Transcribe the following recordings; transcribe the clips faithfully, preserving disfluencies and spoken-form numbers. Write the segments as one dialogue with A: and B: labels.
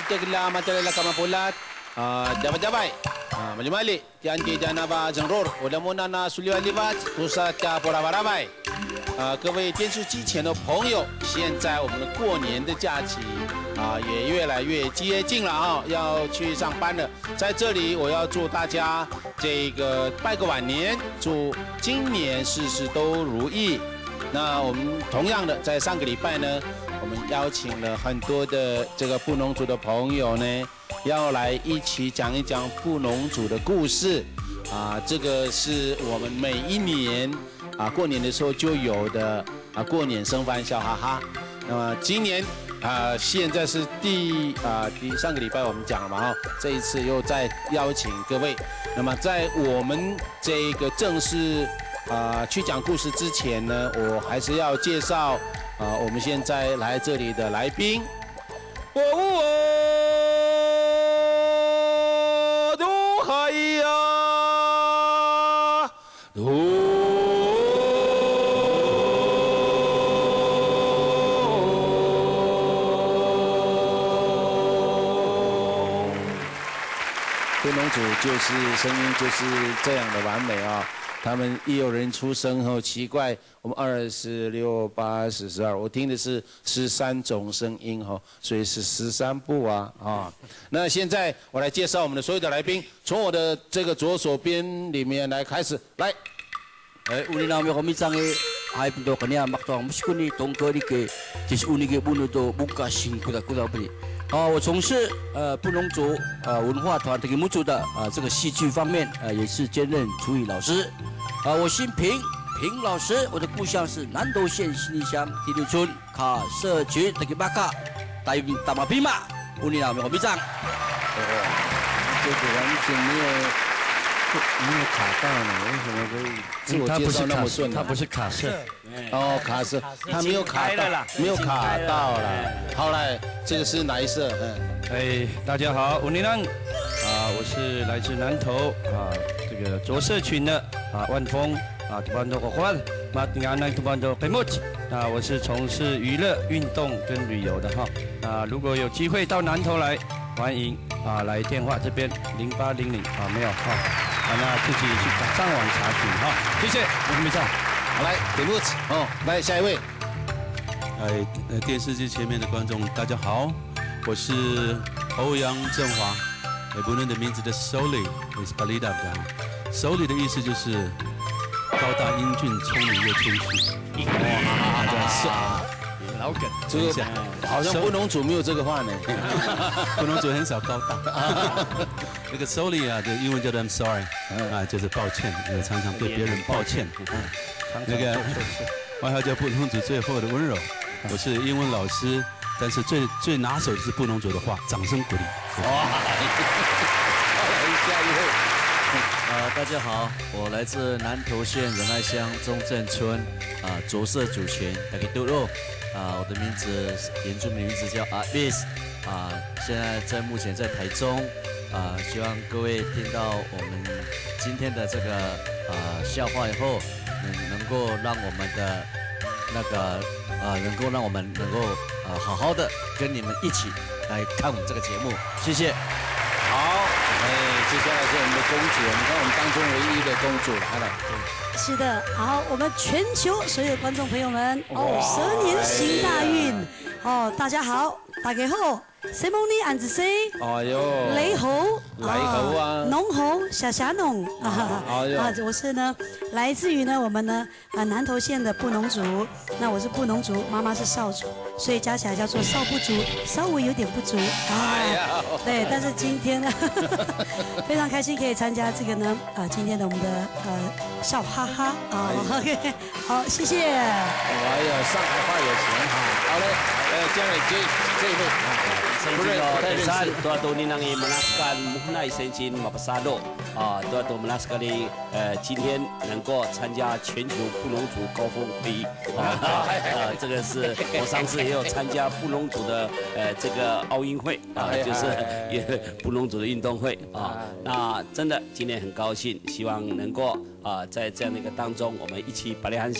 A: tegla matalala kamapulat. Dapat-dapat. Mali-mali. Tiyan kita na ba zengror? Wala muna na suliwalibat. Kusa ta porabarabay. 呃，各位电视机前的朋友，现在我们的过年的假期啊，也越来越接近了啊，要去上班了。在这里，我要祝大家这个拜个晚年，祝今年事事都如意。那我们同样的，在上个礼拜呢，我们邀请了很多的这个布农族的朋友呢，要来一起讲一讲布农族的故事啊，这个是我们每一年。 啊，过年的时候就有的啊，过年生番笑哈哈。那么今年啊，现在是第啊第上个礼拜我们讲了嘛哈，这一次又再邀请各位。那么在我们这个正式啊去讲故事之前呢，我还是要介绍啊我们现在来这里的来宾。哦哦，都海呀，都。 布农族就是声音就是这样的完美啊！他们一有人出生后，奇怪，我们二四六八十十二，我听的是十三种声音哈，所以是十三部啊啊！那现在我来介绍我们的所有的来宾，从我的这个左手边里面来开始，来。
B: 哎，uli namin kami sange ay pundo kanya makto ang musikuni tongkoli ke tis uni ke buno to buka sing kuda kuda bani。 啊，我从事呃布农族呃文化团体木族的啊这个戏剧方面呃也是兼任主语老师。啊，我姓平，平老师，我的故乡是南投县新里乡第六村卡社区的个巴卡，大大马皮马，乌尼拉米和米藏。
A: 哦，这个完全没有没有卡到呢，为什么可以自我介绍那么顺呢？
B: 他不是卡社。
A: 哦，卡社，他没有卡到，没有卡到了。好来，这个是哪一社？嗯，
C: 哎，大家好，我尼浪，啊，我是来自南投啊，这个卓社群的啊，万丰啊，土班头伙伴，马丁安南土班头北木，啊，我是从事娱乐、运动跟旅游的哈，啊，如果有机会到南投来，欢迎啊，来电话这边零八零零啊，没有哈，啊，那自己去上网查询哈，谢谢，我们没上。
A: 好，来给木子哦，来下一位。
D: 哎，呃，电视机前面的观众，大家好，我是欧阳振华，哎，不论的名字的 Soli is Balida 的 ，Soli 的意思就是高大英俊、聪明又谦虚。哇，这样是
A: 老梗，这个好像布农族没有这个话呢，
D: 布农族很少高大。那个 Soli 啊，的英文叫做 I'm sorry， 啊，就是抱歉，也常常对别人抱歉。 那个外号叫布农族最后的温柔，我是英文老师，但是最最拿手的是布农族的话，掌声鼓励。哇！
A: 下一位，
B: 呃，大家好，我来自南投县仁爱乡中正村啊，卓社主权大家都肉啊，我的名字原住民名字叫阿 Bis 啊，现在在目前在台中啊，希望各位听到我们今天的这个啊笑话以后。 能能够让我们的那个呃，能够让我们能够呃好好的跟你们一起来看我们这个节目，谢谢。
A: 好，哎，接下来是我们的公主，你看我们当中唯一的公主来了。
E: 是的，好，我们全球所有的观众朋友们，哦，蛇年行大运，哦，大家好，大家好。 西蒙尼安子西，
A: 哎呦，
E: 雷猴，
A: 雷猴啊，
E: 农猴，小霞农啊，啊，我是呢，来自于呢我们呢啊南投县的布农族，那我是布农族，妈妈是少族，所以加起来叫做少不足，稍微有点不足啊，对，但是今天呢，非常开心可以参加这个呢啊今天的我们的呃笑哈哈啊 ，OK， 好，谢谢。
A: 哎呀，上海话也行哈，好嘞，呃，接下来这这一位啊。
F: Pesan tuatu ninangi menaskan muhnai senjin mapasado 啊，tuatu menaskali 呃，今天能够参加全球布农族高峰会议啊，呃，这个是我上次也有参加布农族的呃这个奥运会啊，就是也布农族的运动会啊。那真的今天很高兴，希望能够啊在这样的一个当中，我们一起把力喊下，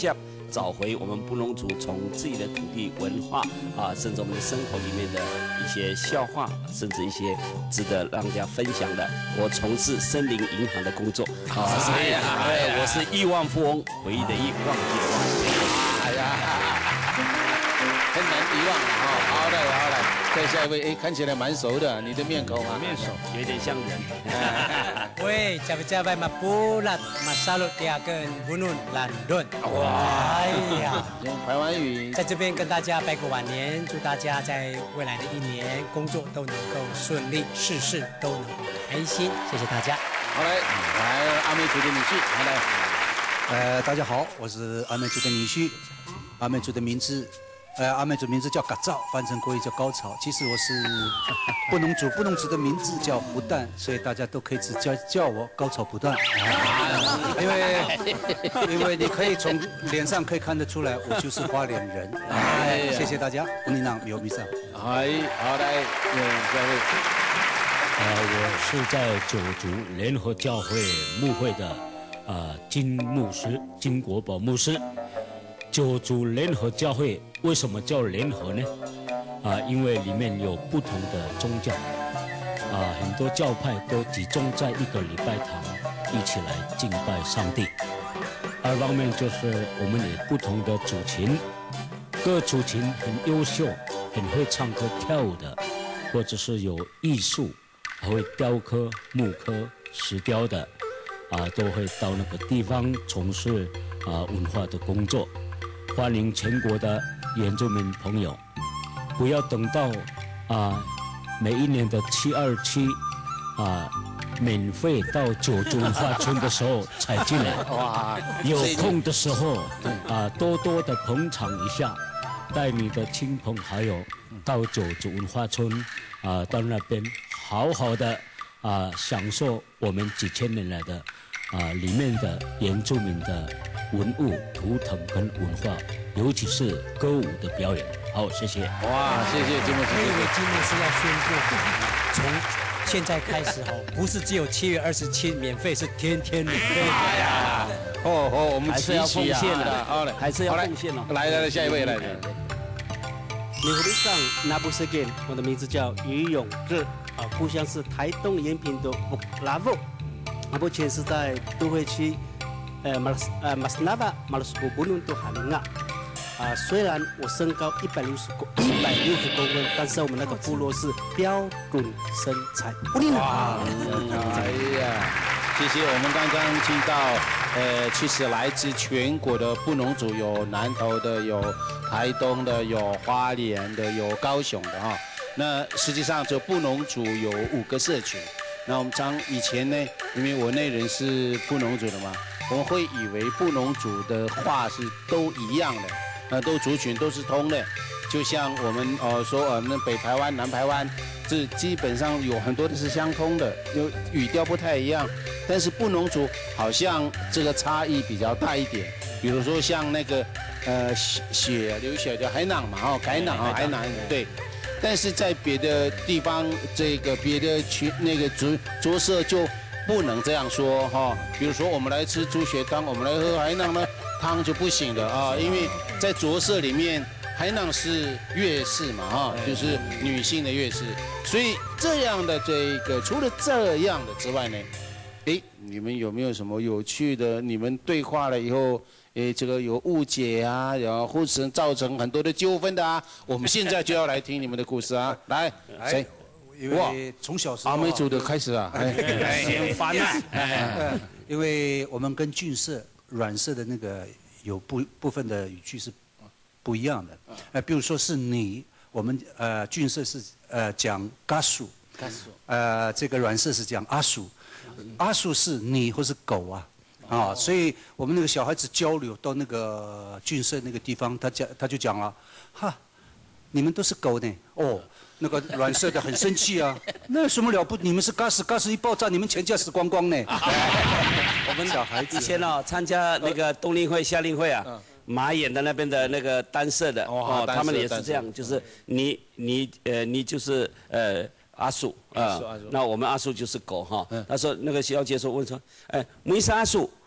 F: 找回我们布农族从自己的土地文化啊，甚至我们的生活里面的一些笑话，甚至一些值得让大家分享的。我从事森林银行的工作啊，所以哎，我是亿万富翁，回忆的亿，忘记的忘。
A: 哎呀，很难遗忘了哈。好嘞，好嘞。再下一位，哎，看起来蛮熟的，你的面孔啊，
F: 面熟，有点像人。
G: 喂，加不加拜马布拉马沙鲁迪亚跟布努兰顿。哇，哎呀，
A: 用台湾语，
G: 在这边跟大家拜个晚年，祝大家在未来的一年工作都能够顺利，事事都能开心。谢谢大家。
A: 好嘞，来阿美族的女婿，好来。
H: 呃，大家好，我是阿美族的女婿，阿美族的名字。呃，阿美族名字叫嘎造，翻成国语叫高潮。其实我是布农族，布农族的名字叫不断，所以大家都可以只叫叫我高潮不断。因为因为你可以从脸上可以看得出来，我就是花莲人。哎，谢谢大家，你那有迷上。
A: 哎，好来，嗯，各位。
I: 呃，我是在九族联合教会牧会的啊、呃、金牧师，金国宝牧师。九族联合教会为什么叫联合呢？啊，因为里面有不同的宗教，啊，很多教派都集中在一个礼拜堂，一起来敬拜上帝。二方面就是我们有不同的主琴，各主琴很优秀，很会唱歌跳舞的，或者是有艺术，还会雕刻、木刻、石雕的，啊，都会到那个地方从事啊文化的工作。欢迎全国的原住民朋友，不要等到啊每一年的七二七啊免费到九族文化村的时候才进来。哇！有空的时候啊多多的捧场一下，带你的亲朋好友到九族文化村啊到那边好好的啊享受我们几千年来的啊里面的原住民的文物、图腾跟文化，尤其是歌舞的表演。好，谢谢。
A: 哇，谢谢金牧师。
G: 我以为金牧师要宣布，从现在开始哦，不是只有七月二十七免费，是天天免费。哎呀，
A: 哦哦，我们
F: 还是要奉献的，
A: 好嘞，
F: 还是要奉献哦。
A: 来来来，下一位来。
J: 你好，上那不是 again， 我的名字叫于永志，啊，故乡是台东延平的布拉布，啊，目前是在都会区。呃，马斯呃马斯纳瓦马鲁斯古布伦多哈林啊，啊，虽然我身高一百六十公一百六十公分，但是我们那个部落是标准身材。
A: 哇，哎呀，谢谢。我们刚刚听到，呃，其实来自全国的布农族有南投的，有台东的，有花莲的，有高雄的哈。那实际上这布农族有五个社群。那我们常以前呢，因为我那人是布农族的嘛。我们会以为布农族的话是都一样的，呃，都族群都是通的，就像我们呃说呃那北台湾、南台湾，这基本上有很多的是相通的，有语调不太一样，但是布农族好像这个差异比较大一点。比如说像那个呃血流血叫海囊嘛，哦，海囊啊，海囊对。但是在别的地方，这个别的群那个族族社就。不能这样说哈，比如说我们来吃猪血汤，我们来喝海囊呢，汤就不行的啊，因为在着色里面，海囊是乐氏嘛哈，就是女性的乐氏，所以这样的这个除了这样的之外呢，哎，你们有没有什么有趣的？你们对话了以后，哎，这个有误解啊，然后或者造成很多的纠纷的啊，我们现在就要来听你们的故事啊，来，谁？
H: 因为从小时候
A: 阿美族的开始啊，
F: 先翻啊！
H: 因为我们跟郡社、软社的那个有部部分的语句是不一样的。呃，比如说是你，我们呃郡社是呃讲嘎属，
A: 嘎属，
H: 呃这个软社是讲阿属，阿属是你或是狗啊，啊，所以我们那个小孩子交流到那个郡社那个地方，他讲他就讲了，哈，你们都是狗呢，哦。那个软色的很生气啊，那有什么了不？你们是嘎死嘎死一爆炸，你们全家死光光呢。
F: 我们小孩子以前哦，参加那个冬令会、夏令会啊，马眼的那边的那个单色的哦，他们也是这样，就是你你呃你就是呃阿树啊，那我们阿树就是狗哈。他说那个小姐说问说，哎，为啥阿树？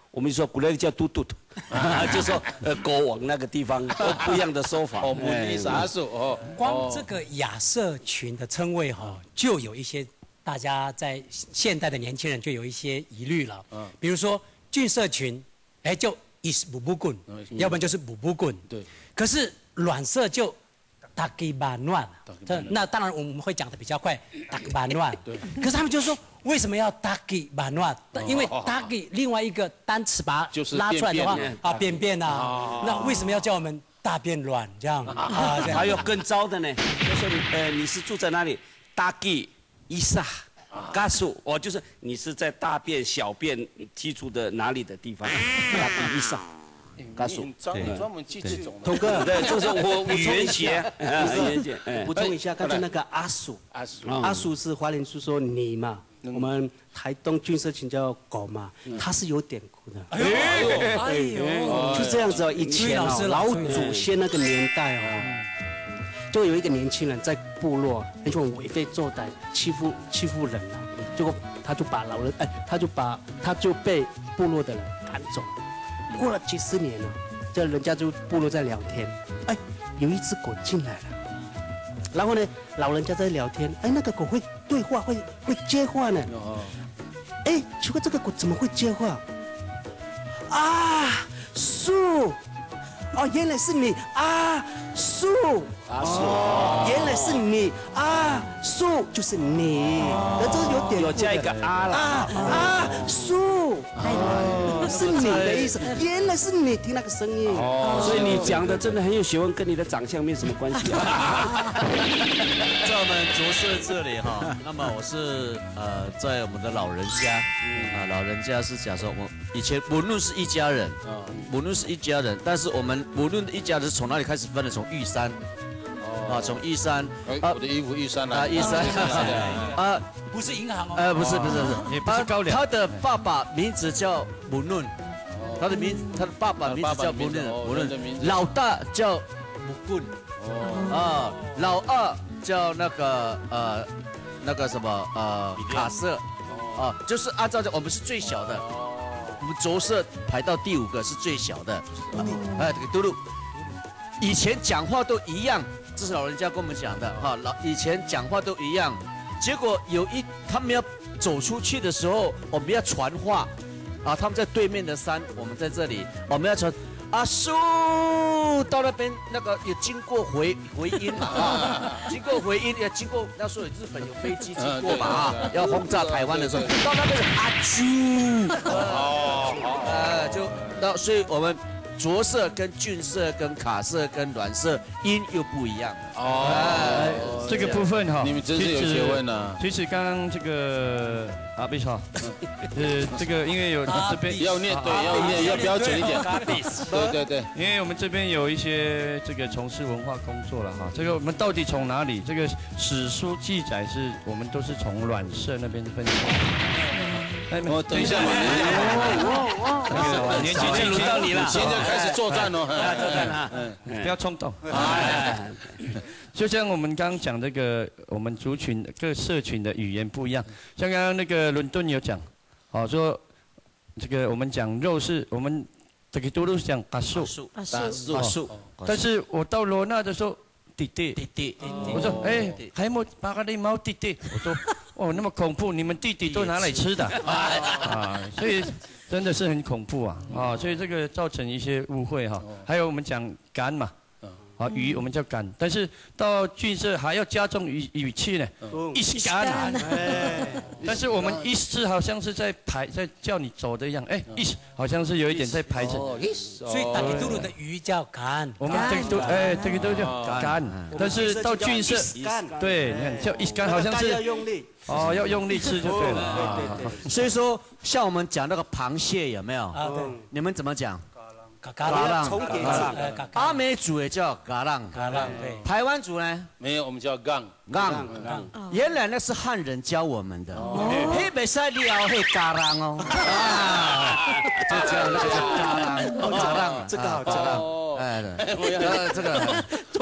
F: 我们说古人叫嘟嘟，就说呃狗往那个地方，不一样的说法。
A: 哦，母尼啥数哦，
G: 光这个亚社群的称谓哈，就有一些大家在现代的年轻人就有一些疑虑了。嗯，比如说郡社群，哎，就 is 补补棍，要不然就是补补棍。对。可是软社就 打给板乱，这那当然我们会讲的比较快，打给板乱。对。可是他们就说，为什么要打给板乱？因为打给另外一个单词把它拉出来的话，啊，便便啊，那为什么要叫我们大便软这样啊？
F: 还有更糟的呢，就是你呃你是住在哪里？打给伊萨。 告诉我，就是你是在大便、小便剔除的哪里的地方？大便以上，告诉
A: 专专门记这种。
F: 通哥，对，这是我语言学，语言学。
J: 补充一下，刚才那个阿鼠，阿鼠，阿鼠是华人是说你嘛，我们台东郡社群叫狗嘛，它是有典故的。哎呦，哎呦，就这样子哦，以前哦，老祖先那个年代哦。 就有一个年轻人在部落，那种为非作歹，欺负欺负人啊，结果他就把老人，哎，他就把他就被部落的人赶走。过了几十年了，这人家就部落在聊天，哎，有一只狗进来了，然后呢，老人家在聊天，哎，那个狗会对话，会会接话呢。哎，奇怪，这个狗怎么会接话？啊，树。 哦，原来是你啊，树啊树，原来是你啊，树就是你，那这个有点
F: 有加一个啊了
J: 啊啊树，是你的意思，原来是你听那个声音，
F: 所以你讲的真的很有学问，跟你的长相没什么关系。
B: 在我们着色这里哈，那么我是呃在我们的老人家，啊老人家是讲说我以前无论是一家人，无论是一家人，但是我们。 无论一家人是从哪里开始分的？从玉山，啊，从玉山，
A: 啊，我的衣服玉山啊，
B: 玉山，啊，
G: 不是银行哦，
B: 呃，不是不是不是，
C: 也不是高粱。
B: 他的爸爸名字叫姆论，他的名他的爸爸名字叫姆论，姆论，老大叫姆棍，啊，老二叫那个呃那个什么呃卡瑟，啊，就是按照这我们是最小的。 我们着色排到第五个是最小的，哎，这个嘟噜，以前讲话都一样，这是老人家跟我们讲的哈。老以前讲话都一样，结果有一他们要走出去的时候，我们要传话，啊，他们在对面的山，我们在这里，我们要传阿叔到那边那个有经过回回音嘛啊，经过回音也经过那时候日本有飞机经过嘛啊，要轰炸台湾的时候，到那边阿叔。 哦，呃，就那，所以我们着色跟郡色跟卡色跟软色音又不一样。
C: 哦，这个部分哈，
A: 你们真是有学问呐。
C: 其实刚刚这个阿比哈，呃，这个因为有这边
A: 要念对，要念要标准一点。对对对，
C: 因为我们这边有一些这个从事文化工作了哈，这个我们到底从哪里？这个史书记载是我们都是从软色那边分享。
A: 哎，我等一下嘛，等一下嘛，
C: 那个年纪轻轮到你了，
A: 现在开始作战哦，
C: 作战啊，嗯，不要冲动。就像我们刚刚讲这个，我们族群各社群的语言不一样，像刚刚那个伦敦有讲，哦，说这个我们讲肉是我们这个都都是讲嘎树，
B: 嘎树，嘎树，
C: 但是我到罗纳的时候，弟弟，
B: 弟弟，
C: 我说，哎，还没把个的猫弟弟，我说。 哦，那么恐怖！你们弟弟都拿来吃的啊，所以真的是很恐怖啊啊！所以这个造成一些误会哈。还有我们讲干嘛，啊鱼我们叫干，但是到郡社还要加重语语气呢，一起干。但是我们意思好像是在排，在叫你走的一样，哎，意思好像是有一点在排着。
G: 所以打给嘟噜的鱼叫干，
C: 我们这个都哎这个都叫干，但是到郡社，对，你看叫一干好像是。 哦，要用力吃就对了。
B: 对对对。所以说，像我们讲那个螃蟹有没有？啊，对。你们怎么讲？
G: 嘎嘎浪。重叠字。
B: 阿美族也叫嘎浪。
G: 嘎浪对。
B: 台湾族呢？
A: 没有，我们叫杠。
B: 杠。原来那是汉人教我们的。黑北塞里奥黑嘎浪哦。啊。就叫那个叫嘎浪。嘎浪。
J: 这个好，这个。
B: 哎，对。这个。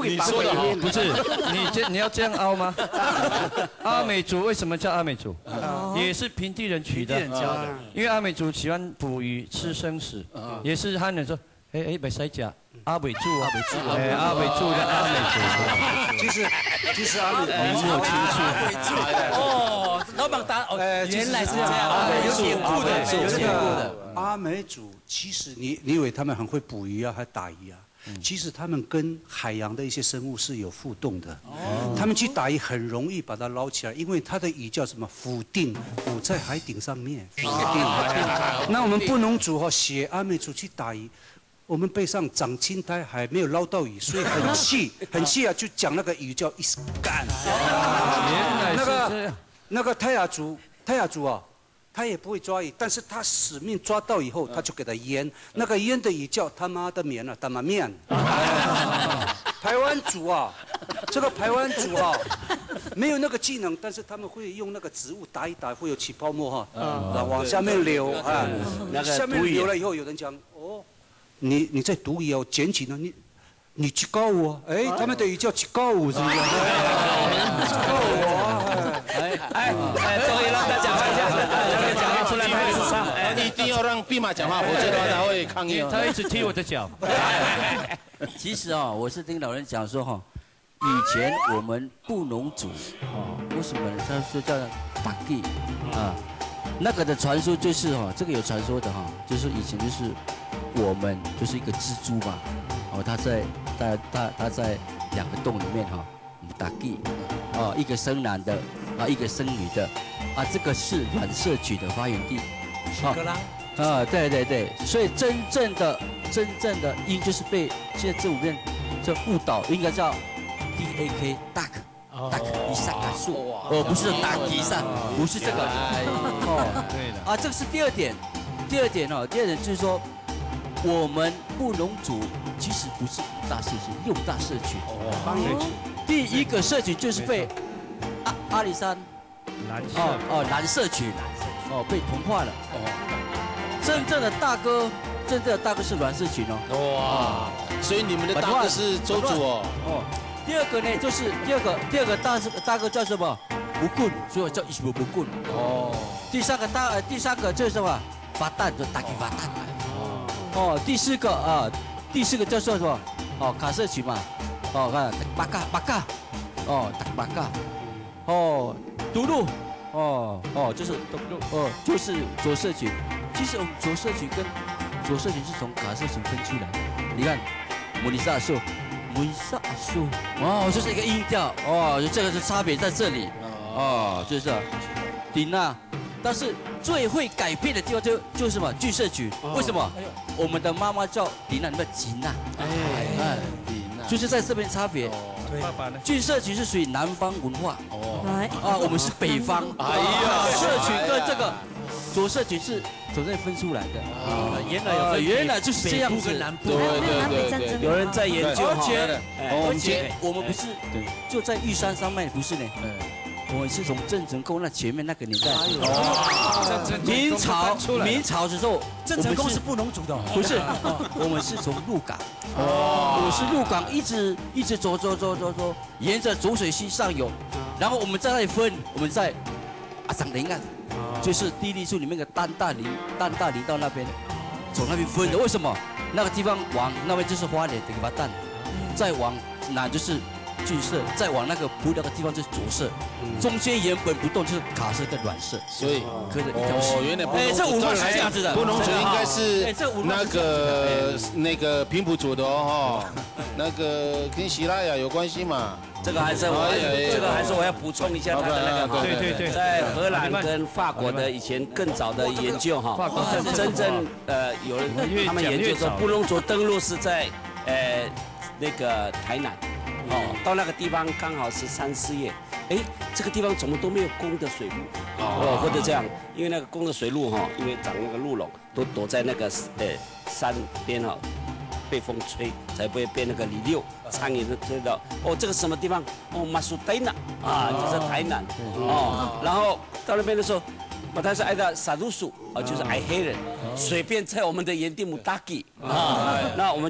C: 你说的好，不是你这你要这样凹吗？阿美族为什么叫阿美族？也是平地人取的，因为阿美族喜欢捕鱼吃生食，也是汉人说，哎哎，别塞假。阿美族，阿美族，哎，阿美族的阿美族。
H: 其实，其实阿美
C: 名莫清楚。
G: 哦，老板答，哦，原来是这样，有典故的，有典故的。
H: 阿美族其实你你以为他们很会捕鱼啊，还打鱼啊？其实他们跟海洋的一些生物是有互动的。他们去打鱼很容易把它捞起来，因为它的鱼叫什么浮定，浮在海顶上面。浮定。那我们布农族哈学阿美族去打鱼。我们背上长青苔还没有捞到鱼，所以很气，很气啊！就讲那个鱼叫一丝干。那个那个泰雅族，泰雅族啊，他也不会抓鱼，但是他死命抓到以后，他就给他腌。那个腌的鱼叫他妈的面啊，他妈面。台湾族啊，这个台湾族啊，没有那个技能，但是他们会用那个植物打一打，会有起泡沫哈，啊，往下面流啊，那个下面流了以后，有人讲哦。你你在读鱼哦，捡起呢，你你去告我，哎，他们的鱼叫去告我，是不是？去告我，
F: 哎哎哎，终于让他讲一下，让他讲出来台子上，哎，
A: 你一定要让弼马讲话，否则的话他会抗议。
C: 他一直踢我的脚。
B: 其实啊，我是听老人讲说哈，以前我们布农族哦，为什么他说叫打地啊？那个的传说就是哈，这个有传说的哈，就是以前就是。我们就是一个蜘蛛嘛，哦，它在它它它在两个洞里面哈，我们打地，哦，一个生男的，啊，一个生女的，啊，这个是卵摄取的发源地，
G: 啊，
B: 啊，对对对，所以真正的真正的因就是被现在政府面这误导，应该叫 D A K duck duck 伊萨卡树，哦，不是打伊萨，不是这个，哦，对的，啊，这个是第二点，第二点哦，第二点就是说。我们布农族其实不是五大社群，六大社群。哦。第一个社群就是被阿阿里山
C: 蓝社
B: 哦哦蓝社群哦被同化了。哦。真正的大哥，真正的大哥是蓝社群哦。
A: 哇！所以你们的大哥是周族哦。
B: 哦。第二个呢，就是第二个第二个大大哥叫什么？不棍，所以我叫伊什不棍。哦。第三个大第三个就是什么？发蛋，就打给发蛋。哦，第四个啊，第四个叫做什么？哦，卡社群嘛，哦，看巴嘎巴嘎，哦，打巴嘎，哦，独路，哦哦，就是独路，哦，就是左社群。其实我们左社群跟左社群是从卡社群分出来的。你看，摩尼萨树，摩尼萨树，哦，就是一个音调，哦，这个是差别在这里，哦，就是顶啊。但是最会改变的地方就就是什么巨社群？为什么？我们的妈妈叫林娜，你们吉娜，哎哎，就是在这边差别。爸爸呢？巨社群是属于南方文化，哦，啊，我们是北方。哎呀，社群跟这个左社群是从这里分出来的。啊，原来有原来就是这样子。
E: 对对对对，
F: 有人在研究。
B: 而且而且我们不是就在玉山山脉，不是呢。我是从郑成功那前面那个年代，明朝明朝的时候，
G: 郑成功是布农族的，
B: 不是，我们是从鹿港，哦，我是鹿港一直一直走走走走走，沿着浊水溪上游，然后我们在那里分，我们在阿长林岸，就是地利树里面的丹大林丹大林到那边，从那边分的，为什么？那个地方往那边就是花莲的个蛋，再往南就是。巨社，再往那个不那个地方就是左社，中间原本不动就是卡社跟软社，
A: 所以
B: 隔着一条线。
A: 哦，原来布
B: 农族，这五个是这样子的。
A: 布农族应该是那个那个平埔族的哦，那个跟希腊雅有关系嘛？
F: 这个还是我，这个还是我要补充一下他的那个，
C: 对对对，
F: 在荷兰跟法国的以前更早的研究哈，真正呃有人他们研究说布农族登陆是在呃那个台南。哦，到那个地方刚好是三四月，哎，这个地方怎么都没有公的水路，哦，或者这样，因为那个公的水路哈，因为长那个鹿茸，都躲在那个呃山边哈，被风吹，才不会被那个李六苍蝇吹到。哦，这个什么地方？哦，马苏台南啊，就是台南哦。然后到那边的时候，我他是挨到萨鲁苏啊，就是矮黑人，水便在我们的盐地姆达基啊，那我们就。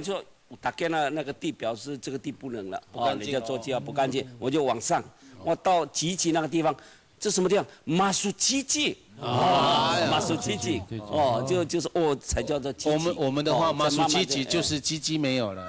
F: 打开了那个地表示这个地不能了，哦，
A: 干净
F: 人家做计划不干净，我就往上，我到集集那个地方，这什么地方？马术奇迹。哦，马术奇迹，哦，就就是哦，才叫做奇迹。
A: 我们我们的话，
F: 哦
A: 马术奇迹就是鸡鸡没有了。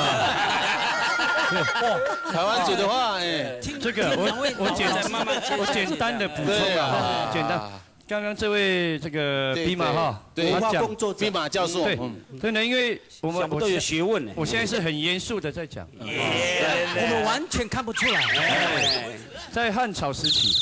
A: 台湾族的话，哎，
C: 这个我我简单我简单的补充啊，简单。刚刚这位这个比马哈，
A: 对，
C: 他讲
A: 比马教授，
C: 对，真的，因为我们
F: 都有学问呢。
C: 我现在是很严肃的在讲，
G: 我们完全看不出来。
C: 在汉朝时期，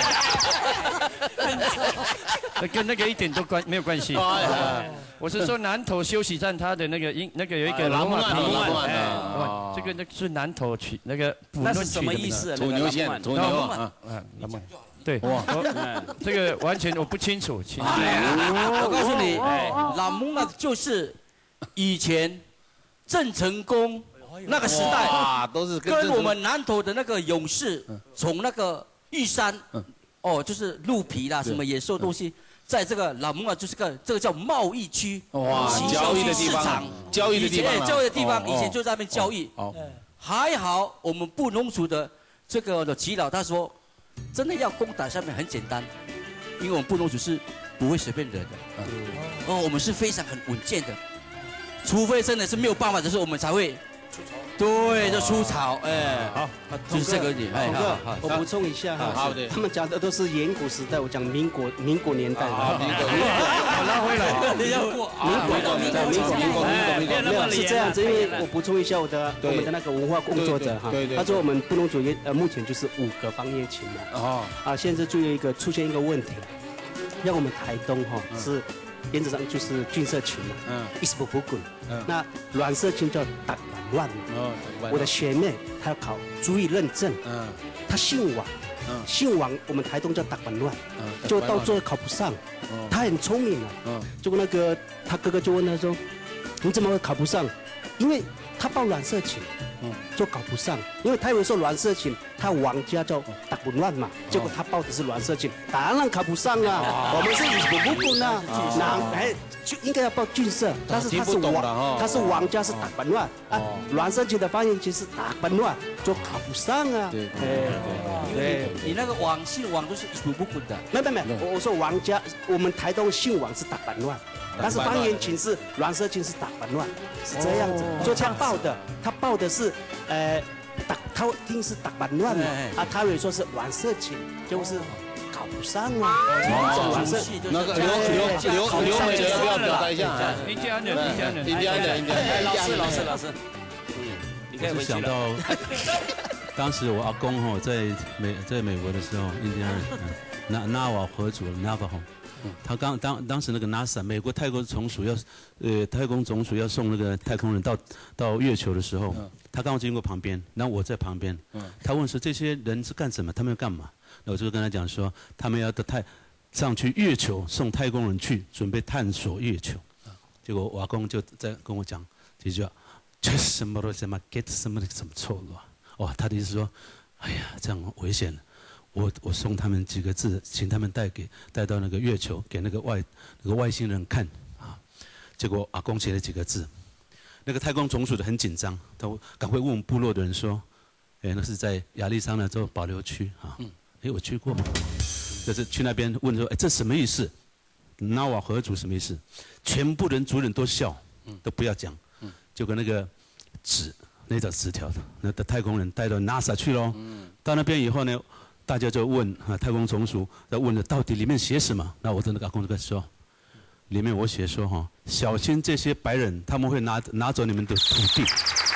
C: 跟那个一点都关没有关系。我是说南投休息站，它的那个英那个有一个罗马皮，哎，这个那是南投取那个补论取的。
F: 那是什么意思？
A: 土牛县，土牛啊，
C: 嗯，对，哇，这个完全我不清楚。
K: 我告诉你，老蒙啊，就是以前郑成功那个时代，
A: 哇，都是
K: 跟我们南投的那个勇士从那个玉山，哦，就是鹿皮啦，什么野兽东西，在这个老蒙啊，就是个这个叫贸易区，
A: 哇，交易的地方，交易的地方，
K: 交易的地方，以前就在那边交易。还好我们布农族的这个的耆老他说。真的要攻打下面很简单，因为我们布农族是不会随便惹的。哦，我们是非常很稳健的，除非真的是没有办法的时候，我们才会出草。对，就出草。哎，好，就是这个问题。
J: 哎，好，我补充一下哈。
A: 好的。
J: 他们讲的都是远古时代，我讲民国民国年代的。
A: 民国。
C: 拉回来。
K: 你要过。
J: 民国民国民国民国民国。没有是这样子，因为我补充一下我的我们的那个文化工作者哈，他说我们布农族也呃目前就是五个方言群嘛。哦。啊，现在就有一个出现一个问题，让我们台东哈是。原则上就是郡社群嘛，嗯，一丝不不滚，嗯，那软社群叫打板乱，哦，我的学妹她要考族语认证，嗯，她姓王，嗯，姓王我们台东叫打板乱，嗯，就到最后考不上，哦，她很聪明啊，嗯，结果那个她哥哥就问她说，你怎么会考不上？因为她报软社群。嗯，就搞不上，因为他以为说软社群，他王家叫打不乱嘛，结果他报的是软社群，当然考不上啊。我们是以不不啊，哪哎就应该要报郡社，但是他是王，他是王家是打不乱啊，软社群的发言权是打不乱，就考不上啊。对对
K: 对，你那个王姓王都是以不不的。
J: 没没没，我我说王家，我们台东姓王是打不乱。但是方言群是软社群是打板乱，是这样子，所以他报的他报的是，呃，打他听是打板乱嘛，啊，他以为说是软社群，就是考不上啊。软社
A: 那个刘刘刘刘美的要不要表达一下？
C: 印第安人，印第安人，
A: 印第安人，印第安人。
F: 老师，老师，老师，嗯，你可以回去
D: 想到当时我阿公哈在美在美国的时候，印第安人，纳纳瓦河族 Navajo。他刚当当时那个 NASA 美国太空总署要，呃太空总署要送那个太空人到到月球的时候，他刚好经过旁边，然后我在旁边，他问说这些人是干什么？他们要干嘛？那我就跟他讲说，他们要到太上去月球送太空人去，准备探索月球。结果我阿公就在跟我讲几句话，这什么什么 get 什么的什么错误啊？哇，他的意思说，哎呀，这样危险了。我我送他们几个字，请他们带给带到那个月球，给那个外那个外星人看啊。结果阿公写了几个字，那个太空总署的很紧张，他赶快问我们部落的人说，哎，那是在亚利桑那州保留区啊。哎，我去过吗？就是去那边问说，哎，这什么意思？纳瓦河族什么意思？全部人族人都笑，都不要讲。结果那个纸那张纸条，那的太空人带到 NASA 去喽。到那边以后呢？大家就问啊，太空总署在问了，到底里面写什么？那我的那个阿公就跟说，里面我写说哈，小心这些白人他们会拿拿走你们的土地。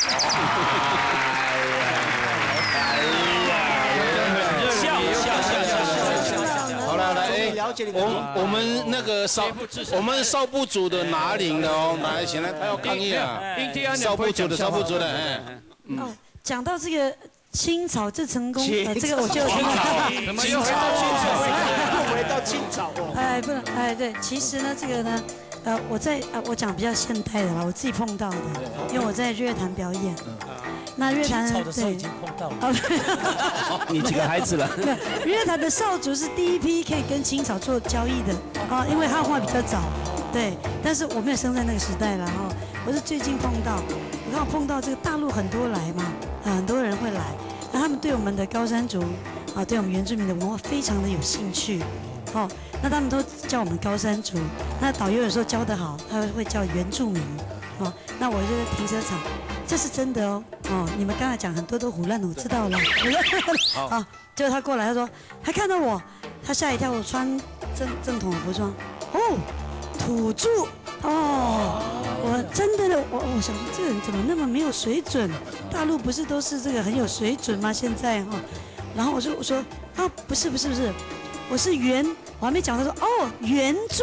A: 好了，来，我我们那个少我们少部族的拿领的哦，来，显然他要抗议啊，少部族的少部族的，哎，
E: 哦，讲到这个。清朝这成功，呃，这个我就
C: 清朝，怎么又回到清朝？
J: 又回到清朝哦。
E: 哎，不能，哎，对，其实呢，这个呢，呃，我在呃，我讲比较现代的啦，我自己碰到的，因为我在日月潭表演。那日月潭
G: 清朝的时候已经碰到了。
J: 你几个孩子了？
E: 日月潭的少族是第一批可以跟清朝做交易的啊，因为汉化比较早，对。但是我没有生在那个时代了哈，我是最近碰到。 我刚好碰到这个大陆很多来嘛，很多人会来，那他们对我们的高山族啊，对我们原住民的文化非常的有兴趣，哦，那他们都叫我们高山族，那导游有时候教得好，他会叫原住民，哦，那我就在停车场，这是真的哦，哦，你们刚才讲很多都胡乱，我知道了，好，结果他过来，他说他看到我，他吓一跳，我穿正正统的服装，哦，土著。哦，我真的，我我想说这个人怎么那么没有水准？大陆不是都是这个很有水准吗？现在哈，然后我说我说啊，不是不是不是，我是原，我还没讲，他说哦原著，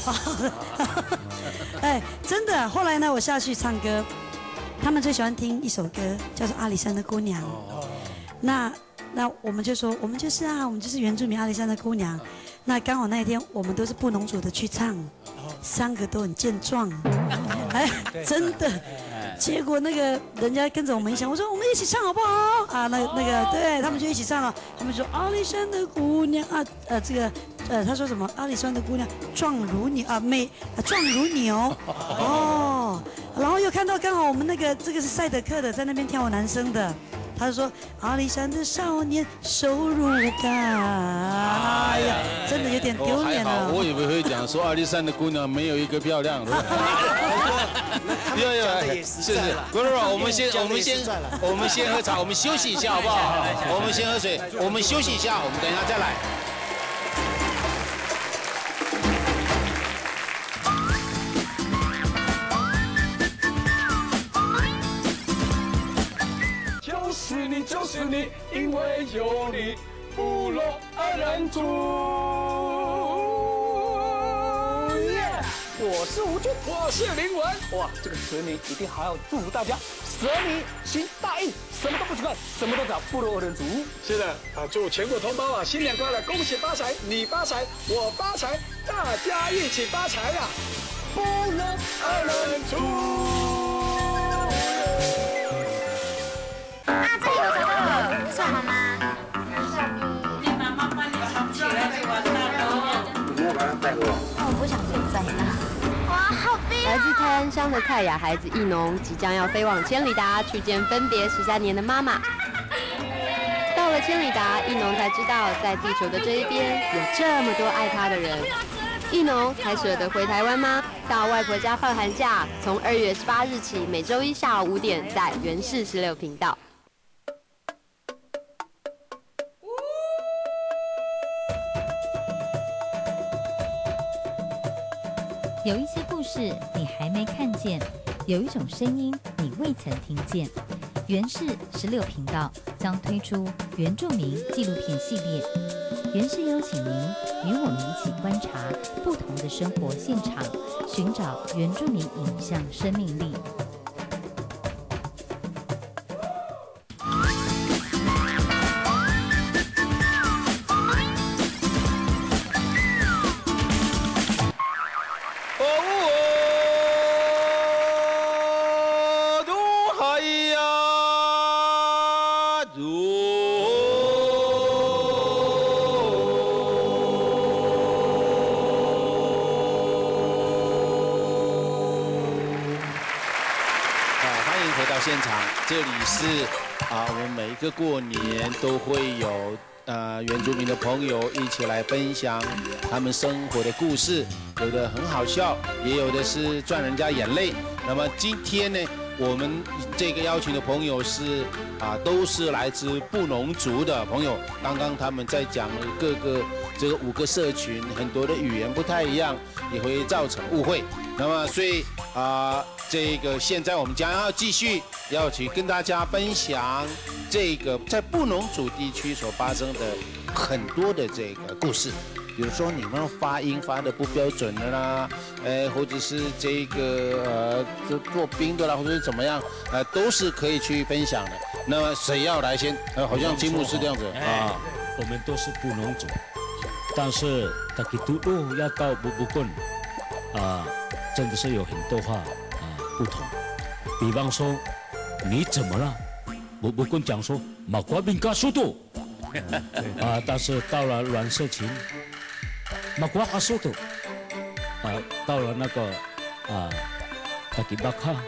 E: 哎，真的。后来呢，我下去唱歌，他们最喜欢听一首歌，叫做《阿里山的姑娘》。那那我们就说，我们就是啊，我们就是原住民阿里山的姑娘。那刚好那一天我们都是布农族的去唱。三个都很健壮，哎，真的。结果那个人家跟着我们一起，我说我们一起唱好不好？啊，那那个对他们就一起唱了。他们说阿里山的姑娘啊，呃，这个呃，他说什么？阿里山的姑娘壮如牛啊，美啊壮如牛。哦，然后又看到刚好我们那个这个是赛德克的，在那边跳男生的。他就说阿里山的少年手如干，哎呀，真的有点丢脸了。
A: 我以为会讲说阿里山的姑娘没有一个漂亮的。有有，是是，不是不是，我们先我们先我们先喝茶，我们休息一下好不好？我们先喝水，我们休息一下，我们等一下再来。
L: 就是你，就是你，因为有你，部落二人组。我是吴军，我是林文。哇，这个蛇年一定还要祝福大家，蛇年行大运，什么都不奇怪，什么都找部落二人组。是的，啊，祝全国同胞啊新年快乐，恭喜发财，你发财，我发财，大家一起发财呀！部落二人组。
M: 啊，这里有找到了，是我妈妈。你妈妈帮你藏起来，去玩大楼。你要把它带回来。我不想被载了。哇，好冰啊！来自泰安乡的泰雅孩子义农，即将要飞往千里达去见分别十三年的妈妈。到了千里达，义农才知道，在地球的这一边有这么多爱他的人。义农还舍得回台湾吗？到外婆家放寒假，从二月十八日起，每周一下午五点，在原视十六频道。
N: 有一些故事你还没看见，有一种声音你未曾听见。原视十六频道将推出原住民纪录片系列，原视邀请您与我们一起观察不同的生活现场，寻找原住民影像生命力。
A: 现场，这里是啊，我们每一个过年都会有呃原住民的朋友一起来分享他们生活的故事，有的很好笑，也有的是赚人家眼泪。那么今天呢，我们这个邀请的朋友是啊，都是来自布农族的朋友。刚刚他们在讲各个这个五个社群，很多的语言不太一样，也会造成误会。那么所以啊。这个现在我们将要继续要去跟大家分享这个在布农族地区所发生的很多的这个故事，比如说你们发音发的不标准的啦，呃，或者是这个呃做做兵的啦，或者是怎么样，呃，都是可以去分享的。那么谁要来先？呃，好像金牧师这样子啊。
I: 我们都是布农族，但是他给嘟噜要到布布棍啊，真的是有很多话。不同，比方说，你怎么了？我我跟讲说，马国民加速度，啊，但是到了阮社群，马国加速度，啊，到了那个啊，达吉巴卡，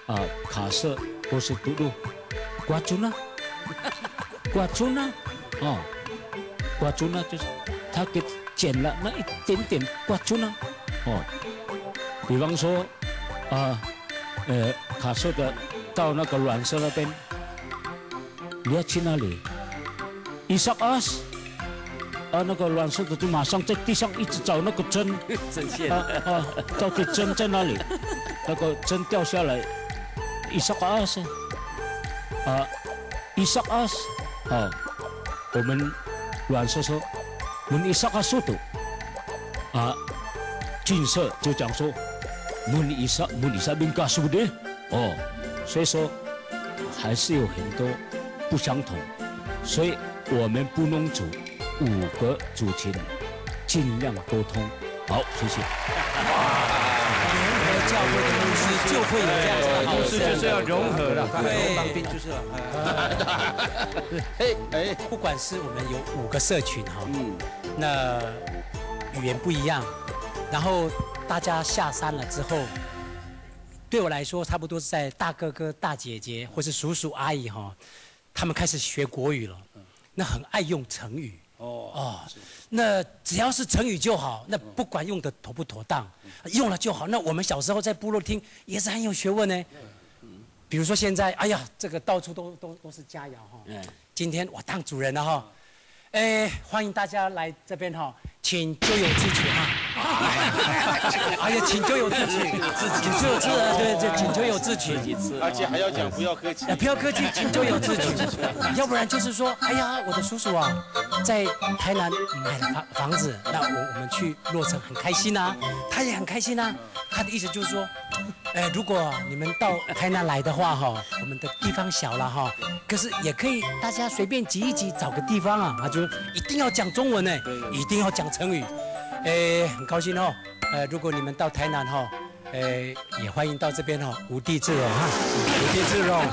I: 啊卡色或是嘟嘟，刮住呢，刮住呢，哦，刮住呢就是他给剪了那一点点刮住呢，哦，比方说啊呃卡色的到那个软色那边，你要去哪里？伊萨阿斯。啊，那个软色的就马上在地上一直找那个针，
F: 针线
I: 啊啊，到底针在哪里？那个针掉下来，一萨二十，啊，一萨二十，啊，我们软色说，我们一萨二速度，啊，金色就讲说，我们一萨我们一萨宾嘎速的，哦，所以说还是有很多不相同，所以我们布农族。五个族群尽量沟通，好，谢谢。
G: 联合教会的牧师就会有这样子的好事，
C: 就是要融合了，
G: 对，
H: 当兵就是了。
G: 哎哎，不管是我们有五个社群哈，嗯，那语言不一样，然后大家下山了之后，对我来说，差不多是在大哥哥、大姐姐或是叔叔阿姨哈，他们开始学国语了，那很爱用成语。哦哦，那只要是成语就好，那不管用的妥不妥当，用了就好。那我们小时候在部落听也是很有学问呢。比如说现在，哎呀，这个到处都都都是佳肴哈。今天我当主人了哈，哎，欢迎大家来这边哈，请咎由自取哈。哎呀，请咎由自取，请咎由自对对，请咎由自取。
A: 而且还要讲不要客气，
G: 不要客气，请咎由自取。要不然就是说，哎呀，我的叔叔啊，在台南买了房房子，那我我们去落成很开心啊，他也很开心啊。他的意思就是说，呃，如果你们到台南来的话哈，我们的地方小了哈，可是也可以大家随便挤一挤，找个地方啊，他就一定要讲中文呢，一定要讲成语。诶，很高兴哦。呃，如果你们到台南哈，诶，也欢迎到这边哦，无地自容哈，无地自容。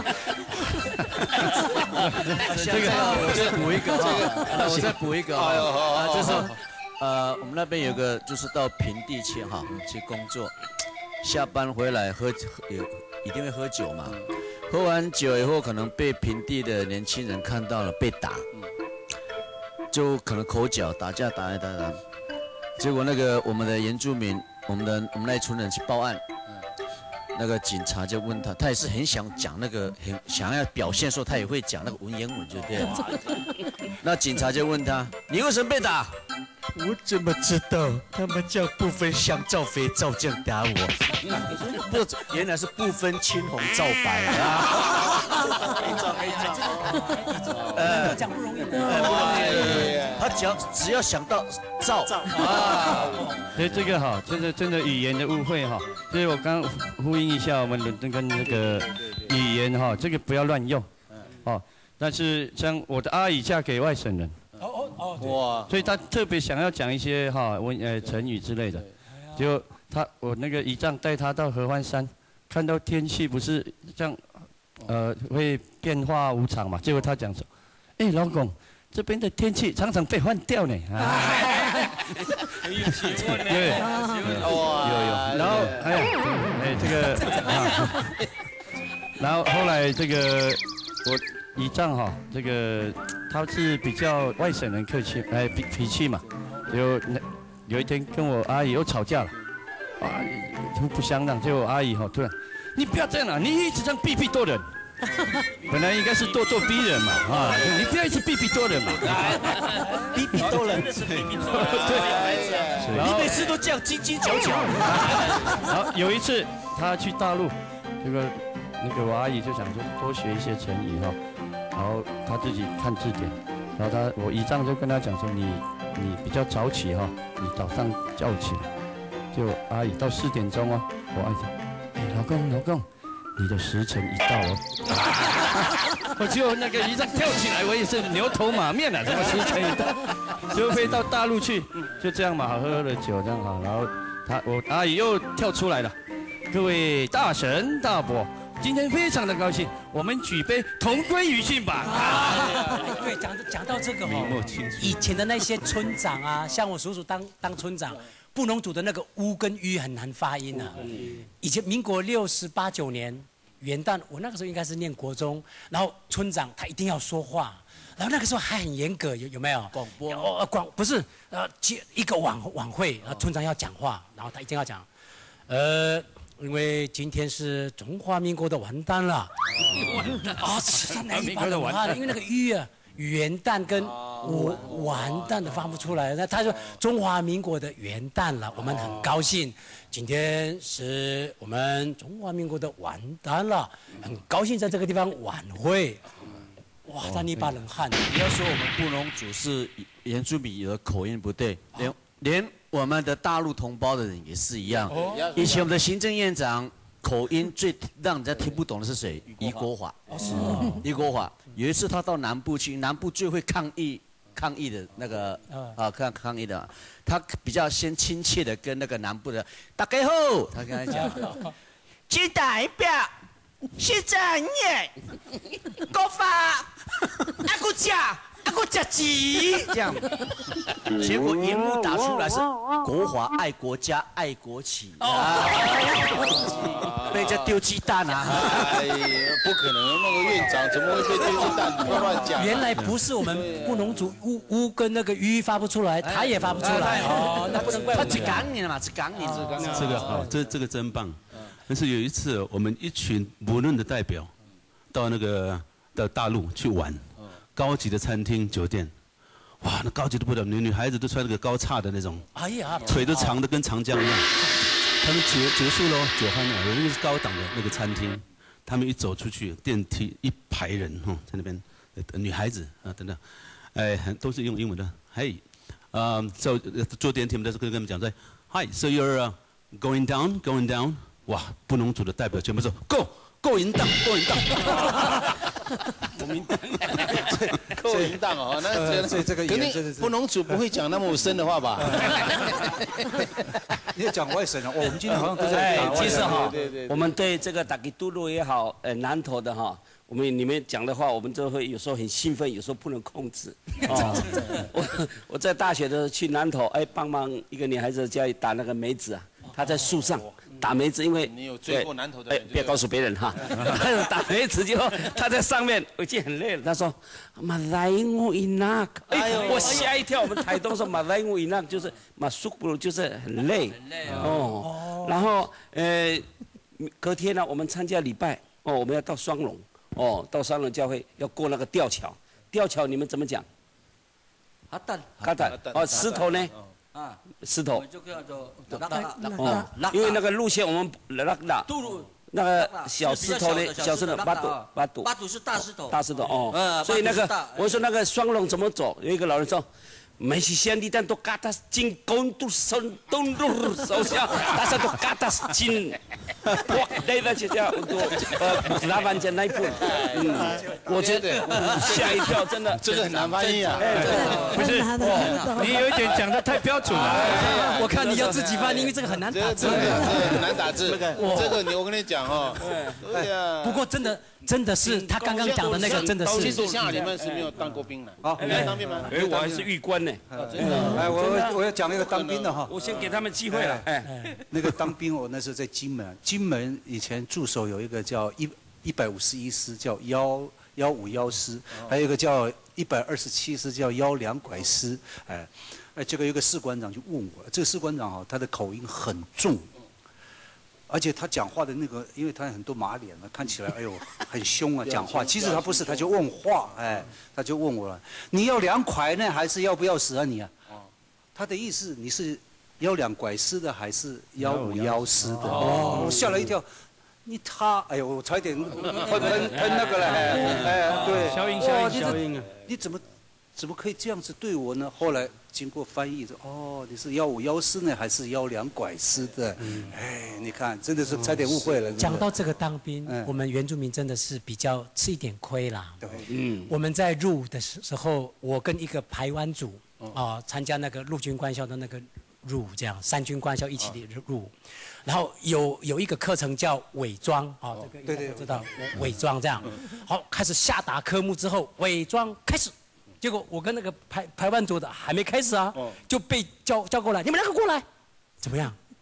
B: 这个我再补一个哈，我再补一个啊，就是呃，我们那边有个就是到平地去哈去工作，下班回来喝也一定会喝酒嘛，喝完酒以后可能被平地的年轻人看到了被打，就可能口角打架打来打打。结果那个我们的原住民，我们的我们那一村人去报案，那个警察就问他，他也是很想讲那个，很想要表现说他也会讲那个文言文，就对了。那警察就问他，你为什么被打？我怎么知道？他们叫不分香皂肥皂酱打我。不，原来是不分青红皂白啊。黑皂黑皂。呃，讲不容易。不容易。他只要只要想到皂啊，
C: 所以这个哈，真的真的语言的误会哈。所以我刚呼应一下我们伦敦跟那个语言哈，这个不要乱用。哦，但是像我的阿姨嫁给外省人。哦哦哦，哇！所以他特别想要讲一些哈文呃成语之类的，结果他我那个姨丈带他到合欢山，看到天气不是这样，呃会变化无常嘛，结果他讲说，哎老公，这边的天气常常被换掉呢。很有学问呢。对，哇，有有，然后哎哎这个啊，然后后来这个我。姨丈哈，这个他是比较外省人客气，哎脾脾气嘛，有那有一天跟我阿姨又吵架了，啊不不相让，结果我阿姨哈突然，你不要这样了，你一直这样逼逼多人，本来应该是咄咄逼人嘛，啊你不要一直逼逼多人嘛，
K: 逼逼多人是逼逼多人，对，你每次都这样斤斤角角。
C: 然后有一次他去大陆，这个那个我阿姨就想说多学一些成语哈。然后他自己看字典，然后他我姨丈就跟他讲说，你你比较早起哈，你早上叫起来，就阿姨到四点钟哦，我阿姨说，哎老公老公，你的时辰已到哦，我就那个姨丈跳起来，我也是牛头马面了，什么时辰已到，就飞到大陆去，就这样嘛，喝喝了酒这样好，然后他我阿姨又跳出来了，各位大神大伯。今天非常的高兴，我们举杯同归于尽吧。
G: 啊、对，讲讲到这个哦，以前的那些村长啊，像我叔叔当当村长，布农族的那个乌跟吁很难发音啊。以前民国六十八九年， 元旦，我那个时候应该是念国中，然后村长他一定要说话，然后那个时候还很严格，有有没有？
K: 广播
G: 哦，广不是呃，一个晚晚会，然后村长要讲话，然后他一定要讲，呃。因为今天是中华民国的完蛋了，完蛋啊！是他哪一把冷汗？因为那个玉啊，元旦跟我完蛋的发不出来。那他说中华民国的元旦了，我们很高兴。今天是我们中华民国的完蛋了，很高兴在这个地方晚会。哇，他一把冷汗。
B: 不要说我们布农族是原住民，有的口音不对，连连。我们的大陆同胞的人也是一样。以前我们的行政院长口音最让人家听不懂的是谁？余国华。余国华有一次他到南部去，南部最会抗议抗议的那个啊抗抗议的，他比较先亲切的跟那个南部的大家好，他跟他讲，请代表行政院国发阿古家。阿个加鸡这样，结果荧幕打出来是国华爱国家爱国旗，被人家丢鸡蛋啊！
A: 哎呀，不可能，那个院长怎么会被丢鸡蛋？不要乱讲。
G: 原来不是我们布农族乌乌跟那个鱼发不出来，他也发不出来哦，那不能怪我们。
B: 他只港你了嘛，只港你，
D: 这个好，这这个真棒。但是有一次，我们一群无论的代表到那个到大陆去玩。高级的餐厅、酒店，哇，那高级的不得了，女女孩子都穿那个高叉的那种，哎呀，腿都长的跟长江一样。他们结结束喽，酒酣了，有那个是高档的那个餐厅，他们一走出去，电梯一排人哈，在那边，女孩子啊等等，哎，都是用英文的，嘿，啊，坐坐电梯，我们在跟他们讲说 ，Hi，so you're going down, going down， 哇，布农族的代表全部说 Go。够淫荡，够淫荡，
A: 国民党，够淫荡哦，那这这个肯定布农族不会讲那么深的话吧？
H: 你要讲外省人，我们今天好像都在
F: 讲外省。其实哈，我们对这个打给杜鲁也好，呃，南投的哈，我们里面讲的话，我们就会有时候很兴奋，有时候不能控制。哦，我我在大学的时候去南投，哎，帮忙一个女孩子家里打那个梅子啊，她在树上。打梅子，因为
A: 你有追过南投的人，
F: 哎，不要告诉别人哈。打梅子之后，他在上面，我已经很累了。他说：“马来乌伊纳。”哎呦，我吓一跳。我们台东说马来乌伊纳就是马苏布鲁，就是很累。很累哦。然后呃，隔天呢，我们参加礼拜哦，我们要到双龙哦，到双龙教会要过那个吊桥。吊桥你们怎么讲？
K: 阿蛋。
F: 阿蛋。哦，石头呢？啊，石头，哦，因为那个路线我们那那那个小石头呢，小石头八堵八堵，
K: 八堵是大石头，
F: 大石头哦，所以那个我说那个双龙怎么走？有一个老人说。没是先地但都嘎达进攻都身都入手下，但是都嘎达进，哇，那个就叫呃拉班简那一部，嗯，我觉得吓一跳，真的，
A: 这个很难翻译啊，
C: 不是，你有一点讲的太标准了，
G: 我看你要自己翻，因为这个很难打字，
A: 很难打字，这个你我跟你讲哦，对呀，
G: 不过真的。真的是他刚刚讲的那个，真的是。
A: 其实像你们是没有当过兵的，好，你们当兵吗？
F: 哎，我还是狱官呢。
H: 真的。哎，我我要讲那个当兵的哈。
F: 我先给他们机会了。
H: 哎，那个当兵，我那时候在金门，金门以前驻守有一个叫一一百五十一师，叫幺幺五幺师，还有一个叫一百二十七师，叫幺两拐师。哎，哎，这个有个士官长就问我，这个士官长哈，他的口音很重。而且他讲话的那个，因为他很多马脸嘛，看起来哎呦很凶啊，讲话。其实他不是，他就问话，哎，他就问我了，你要两拐呢，还是要不要死啊你啊？他的意思你是幺两拐师的还是幺五幺师的？哦，我吓了一跳。你他，哎呦，我差一点喷喷喷那个了，哎，对，
C: 消音消音消音啊！
H: 你怎么怎么可以这样子对我呢？后来。经过翻译说，哦，你是幺五幺师呢，还是幺两拐师的？嗯、哎，你看，真的是差点误会了。
G: 讲到这个当兵，嗯、我们原住民真的是比较吃一点亏啦。对，嗯，我们在入伍的时候，我跟一个排湾组啊、呃、参加那个陆军官校的那个入伍，这样三军官校一起的入伍，然后有有一个课程叫伪装啊，这个对对知道伪装这样。好，开始下达科目之后，伪装开始。结果我跟那个排排湾组的还没开始啊，就被叫叫过来，你们两个过来，怎么样？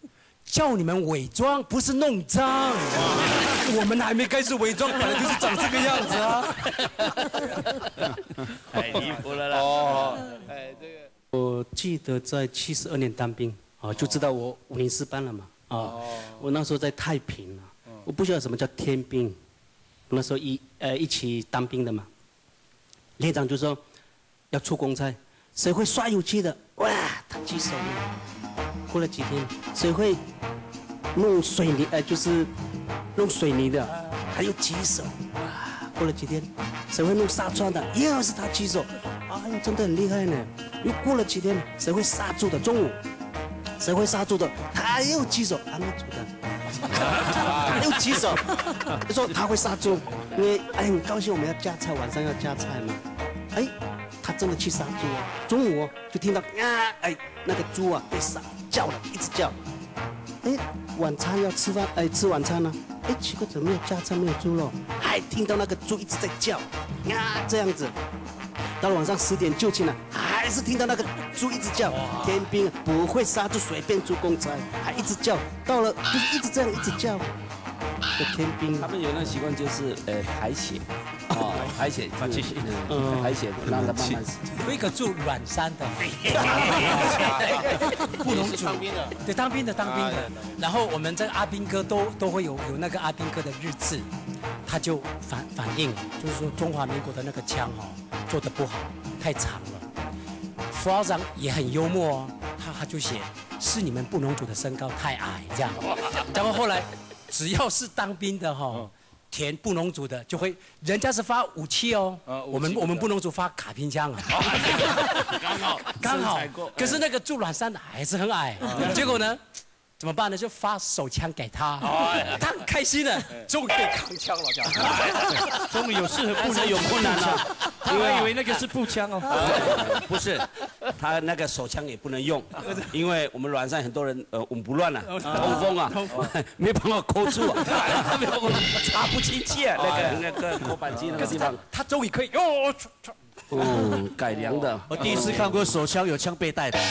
G: 叫你们伪装，不是弄脏。我们还没开始伪装，本来就是长这个样子啊。
F: 太离谱了啦！
J: 哦，哎，这个我记得在七十二年当兵啊，就知道我五零四班了嘛啊。我那时候在太平啊，我不晓得什么叫天兵，我那时候一呃一起当兵的嘛。连长就说要出公差，谁会刷油漆的？哇，他举手了。过了几天，谁会弄水泥？哎、呃，就是弄水泥的，他又举手。哇，过了几天，谁会弄纱窗的？又是他举手。哎呀，真的很厉害呢。又过了几天，谁会刹住的？中午，谁会刹住的？他又举手。还没煮的，他又举手。他说他会刹住，因为哎很高兴我们要加菜，晚上要加菜嘛。哎。他真的去杀猪啊！中午哦，就听到啊，哎，那个猪啊被杀叫了，一直叫。哎，晚餐要吃饭，哎，吃晚餐呢、啊？哎，奇怪，怎么没有加菜，没有猪肉？还听到那个猪一直在叫，啊，这样子。到了晚上十点就寝了，还是听到那个猪一直叫。天兵不会杀猪，随便出公差，还一直叫。到了就是一直这样一直叫。这天兵
F: 他们有那个习惯，就是呃排血。哦，排血，
C: 发气，
F: 嗯，排血，让它慢慢死。
G: 有一个住软山的，布农族，对，当兵的，当兵的。然后我们这个阿兵哥都都会有有那个阿兵哥的日志，他就反反映，就是说中华民国的那个枪哦做的不好，太长了。副校长也很幽默哦，他他就写是你们布农族的身高太矮这样。然后后来只要是当兵的哈、哦。填布农族的就会，人家是发武器哦，呃、我们我们布农族发卡宾枪啊，
F: 刚好
G: 刚好，可是那个住软山的还是很矮，嗯、结果呢，怎么办呢？就发手枪给他，哦、他很开心的，终于可以扛枪了，这样，
C: 终于有适合布农有困难了，他还以为那个是步枪哦，
F: 不是，他那个手枪也不能用，因为我们软山很多人呃我们不乱了，通风啊，没办法扣住啊，没办法插不进去啊，那个那个扣扳机那个地方，
G: 他终于可以哦，
F: 嗯，改良的，
B: 我第一次看过手枪有枪背带的。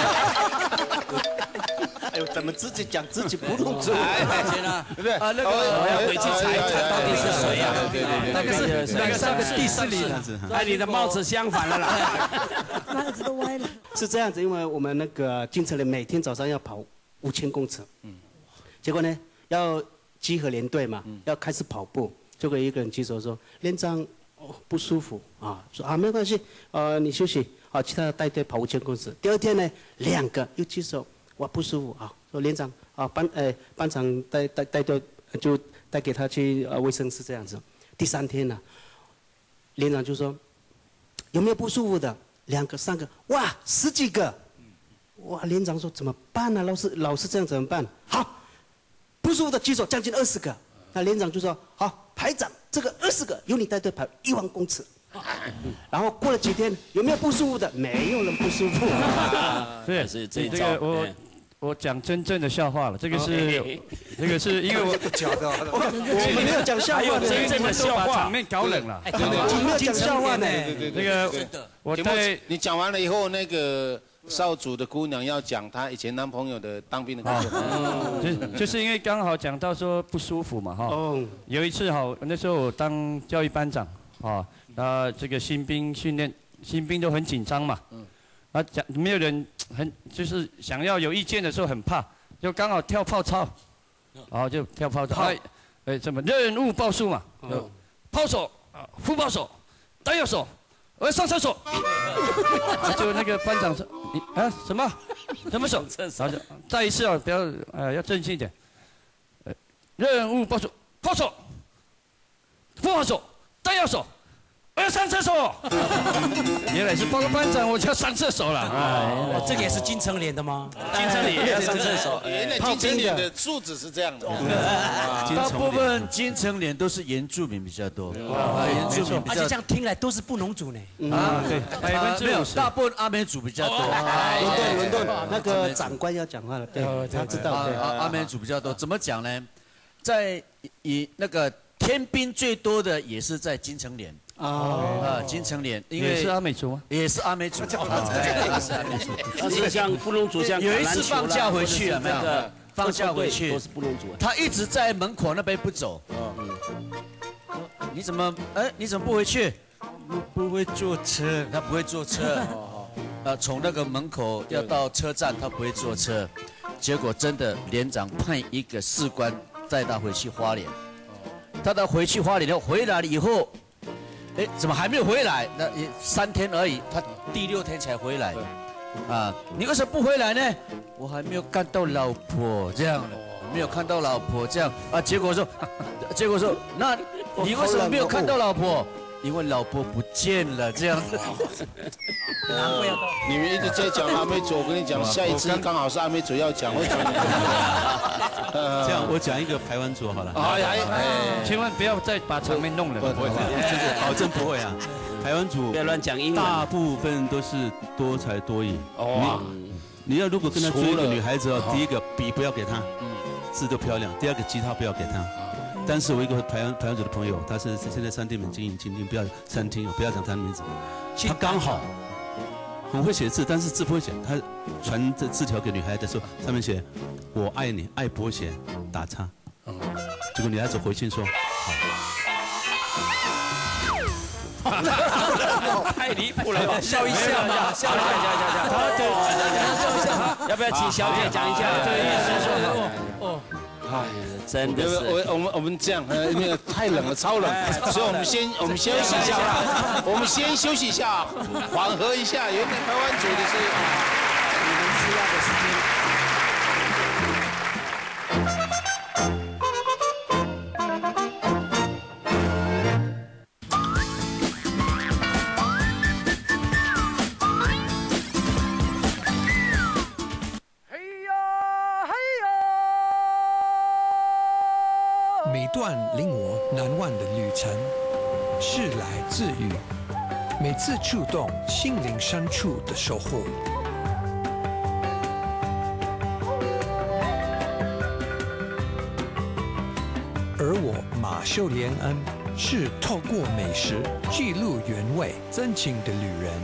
J: 哎呦，怎么自己讲自己不弄出
B: 来？
J: 先
B: 啊，
J: 对不对？
B: 啊，那个我要回去查查到底是谁啊？
J: 对对对，
G: 那个是那个上个第四里了，
F: 哎，你的帽子相反了啦，
E: 帽子都歪了。
J: 是这样子，因为我们那个进城连每天早上要跑五千公尺，嗯，结果呢要集合连队嘛，要开始跑步，结果一个人举手说连长哦不舒服啊，说啊没关系，呃你休息啊，其他的带队跑五千公尺。第二天呢两个又举手。哇，不舒服啊！说连长啊，班呃班长带带带队就带给他去呃卫生室这样子。第三天呢、啊，连长就说有没有不舒服的？两个、三个，哇，十几个！哇，连长说怎么办呢？老师老是这样怎么办？好，不舒服的举手，将近二十个。那连长就说好，排长这个二十个由你带队跑一万公尺。然后过了几天，有没有不舒服的？没有人不舒服。
C: 对，
F: 是这
C: 这个我我讲真正的笑话了，这个是这个是因为我
H: 假的，
J: 我们没有讲笑话，
C: 真正的笑话场面搞冷了，
J: 我没有讲笑话呢。
C: 那个我在
A: 你讲完了以后，那个少主的姑娘要讲她以前男朋友的当兵的故事。
C: 就就是因为刚好讲到说不舒服嘛哈。有一次哈，那时候我当教育班长啊。啊，这个新兵训练，新兵都很紧张嘛。嗯。啊，讲没有人很就是想要有意见的时候很怕，就刚好跳炮操，然后就跳炮操。哎，哎，什么任务报数嘛？嗯。炮手啊，副炮手，弹药手，我要上厕所。就那个班长说，你啊什么？什么手？然后就再一次啊，不要呃要正经一点。呃，任务报数，炮手，副炮手，弹药手。我要上厕所，原来是报告班长，我就要上厕所了。
G: 哎，这个也是金城连的吗？
F: 金城连也要上厕所。
A: 原来金城连的素质是这样的。
B: 大部分金城连都是原住民比较多，原住民比较，
G: 而且这样听来都是布农族呢。
C: 啊，对，百分之
B: 没有，
C: 五十。
B: 大部分阿美族比较多。
J: 伦敦，伦敦，那个长官要讲话了，对，他知道。
B: 阿美族比较多，怎么讲呢？在以那个天兵最多的也是在金城连。啊，金城连，因为
C: 也是阿美族吗？
B: 也是阿美族，也是阿美族。
F: 但是像布农族像
B: 有一次放假回去了没有？ 放假回去
F: 都是布农族。
B: 他一直在门口那边不走。嗯，你怎么哎你怎么不回去？不不会坐车，他不会坐车。呃，从那个门口要到车站，他不会坐车。结果真的连长派一个士官带他回去花莲。带他回去花莲后回来了以后。 哎，怎么还没有回来？那也三天而已，他第六天才回来。啊，你为什么不回来呢？我还没有看到老婆这样的，没有看到老婆这样啊。结果说，结果说，那你为什么没有看到老婆？因为老婆不见了，这样子。
A: 难怪要到。你们一直在讲阿美族，我跟你讲，下一次刚好是阿美族要讲，会讲。
D: 这样，我讲一个排湾族好了。
C: 哎哎，千万不要再把场面弄了，不会，
D: 保证不会啊。排湾族
F: 不要乱讲英文，
D: 大部分都是多才多艺。哦。你要如果跟他追一个女孩子哦，第一个笔不要给她，字都漂亮；第二个吉他不要给她。 但是我一个台湾台湾族的朋友，他是现在三地门经营经营，不要餐厅哦，不要讲他的名字。他刚好很会写字，但是字不会写。他传这字条给女孩的时候，上面写“我爱你”，爱不会写，打叉。结果女孩子回信说：“好。”
F: 太离谱了吧！笑一笑嘛，笑一下，笑一下，好，对，笑一下，要不要请小姐讲一下这个意思？说哦。 哎，真的是，
A: 我我们我们这样，呃，那个太冷了，超冷，所以我们先我们休息一下，我们先休息一下，缓和一下。有点台湾族的是，你们需要的时间。
O: 每段令我难忘的旅程，是来自于每次触动心灵深处的收获。而我马秀莲恩是透过美食记录原味真情的旅人。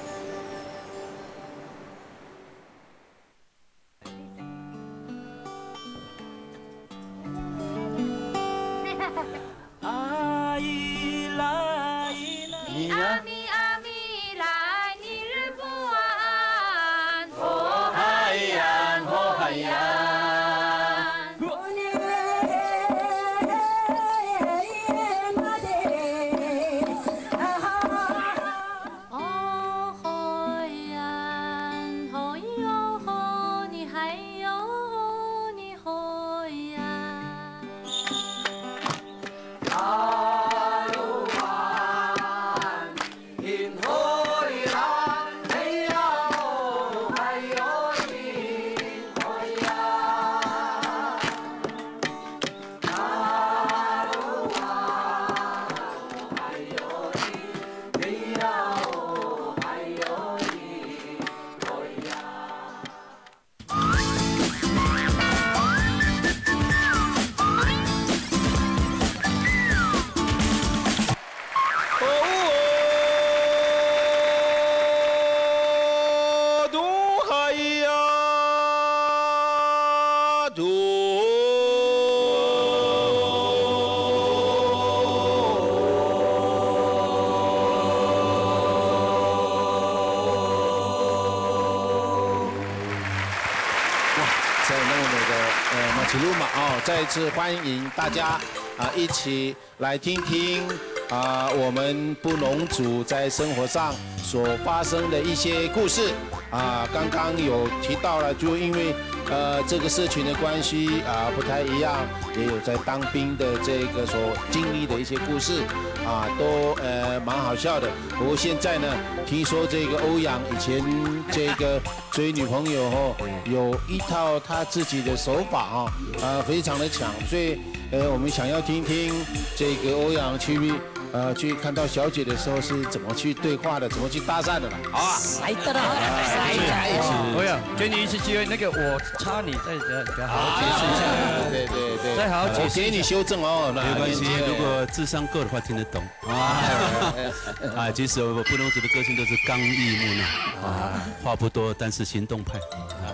A: 再次欢迎大家啊，一起来听听啊，我们布农族在生活上所发生的一些故事啊。刚刚有提到了，就因为呃这个社群的关系啊不太一样，也有在当兵的这个所经历的一些故事啊，都呃蛮好笑的。不过现在呢，听说这个欧阳以前这个追女朋友哦，有一套他自己的手法啊，啊非常的强，所以呃我们想要听听这个欧阳去呃去看到小姐的时候是怎么去对话的，怎么去搭讪的了。好啊，
E: 来的了，来的。
C: 欧阳，给你一次机会，那个我插你再再好好解释一下，
A: 对对对，
C: 再好好解释，
A: 我给你修正哦，
D: 没关系，如果智商够的话听得懂啊。啊，其实我布农族的个性都是刚毅木讷啊，话不多，但是行动派啊。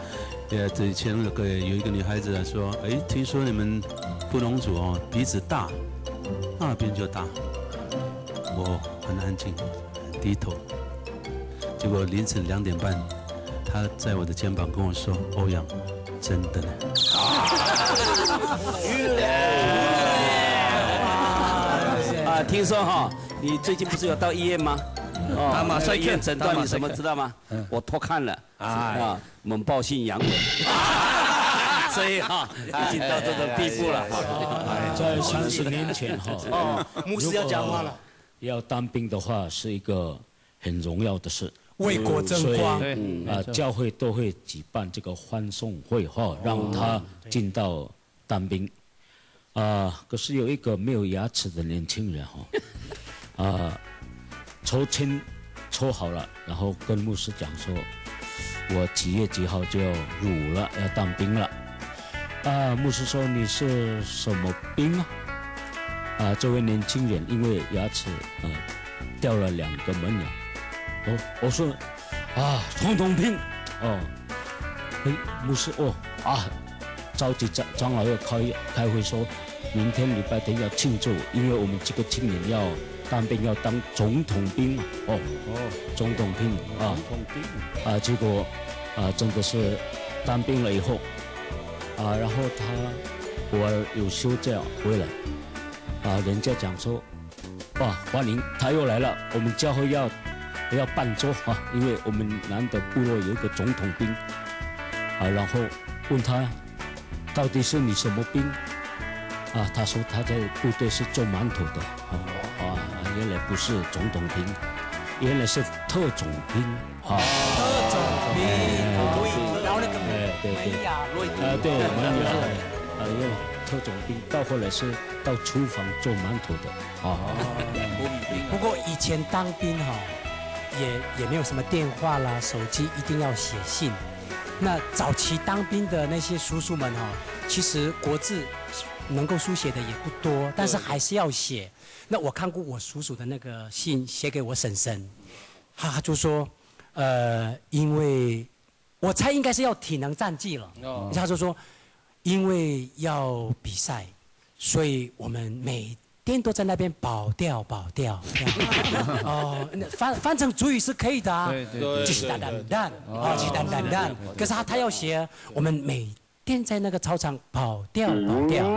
D: 对，这以前有个有一个女孩子说，哎，听说你们布农族哦鼻子大，那边就大。我很安静，低头。结果凌晨两点半，她在我的肩膀跟我说：“欧阳，真的呢。”
F: 啊，听说哈，你最近不是有到医院吗？哦，
C: 打马赛克
F: 医院诊断
C: 打马赛克
F: 你什么知道吗？我偷看了
C: 哎
F: 啊，猛爆性阳痿，所以哈已经到这种地步了。
I: 在三十年前哈，
F: 哦
P: 牧师要讲话了。
I: 要当兵的话是一个很荣耀的事，
G: 为国争光。
I: 所以啊，教会都会举办这个欢送会哈，让他进到当兵。啊，可是有一个没有牙齿的年轻人哈，啊，抽签抽好了，然后跟牧师讲说，我几月几号就要入伍了，要当兵了。啊，牧师说你是什么兵啊？啊，这位年轻人因为牙齿呃掉了两个门牙，哦，我说啊，总统兵，哦，哎，牧师哦啊，召集长长老要开开会说，明天礼拜天要庆祝，因为我们这个青年要当兵，要当总统兵嘛，哦哦，总统兵啊，总统兵啊，结果啊真的是当兵了以后，啊，然后他我有休假回来。啊，人家讲说，哇，欢迎他又来了，我们教会要要办桌啊，因为我们南德部落有一个总统兵，啊，然后问他到底是你什么兵？啊，他说他在部队是做馒头的，啊，啊，原来不是总统兵，原来是特种兵，啊，
G: 特种兵，然后那个门牙，
I: 啊，对，门牙，啊，因为特种兵到后来是到厨房做馒头的啊。
G: 不过以前当兵哈，也也没有什么电话啦、手机，一定要写信。那早期当兵的那些叔叔们哈，其实国字能够书写的也不多，但是还是要写。那我看过我叔叔的那个信，写给我婶婶，他就说，呃，因为我猜应该是要体能战绩了，哦、他就说。因为要比赛，所以我们每天都在那边保钓保钓。哦，翻翻成主语是可以的啊，就是蛋蛋蛋，啊，鸡蛋蛋蛋。可是他他要写，我们每天在那个操场保钓保钓。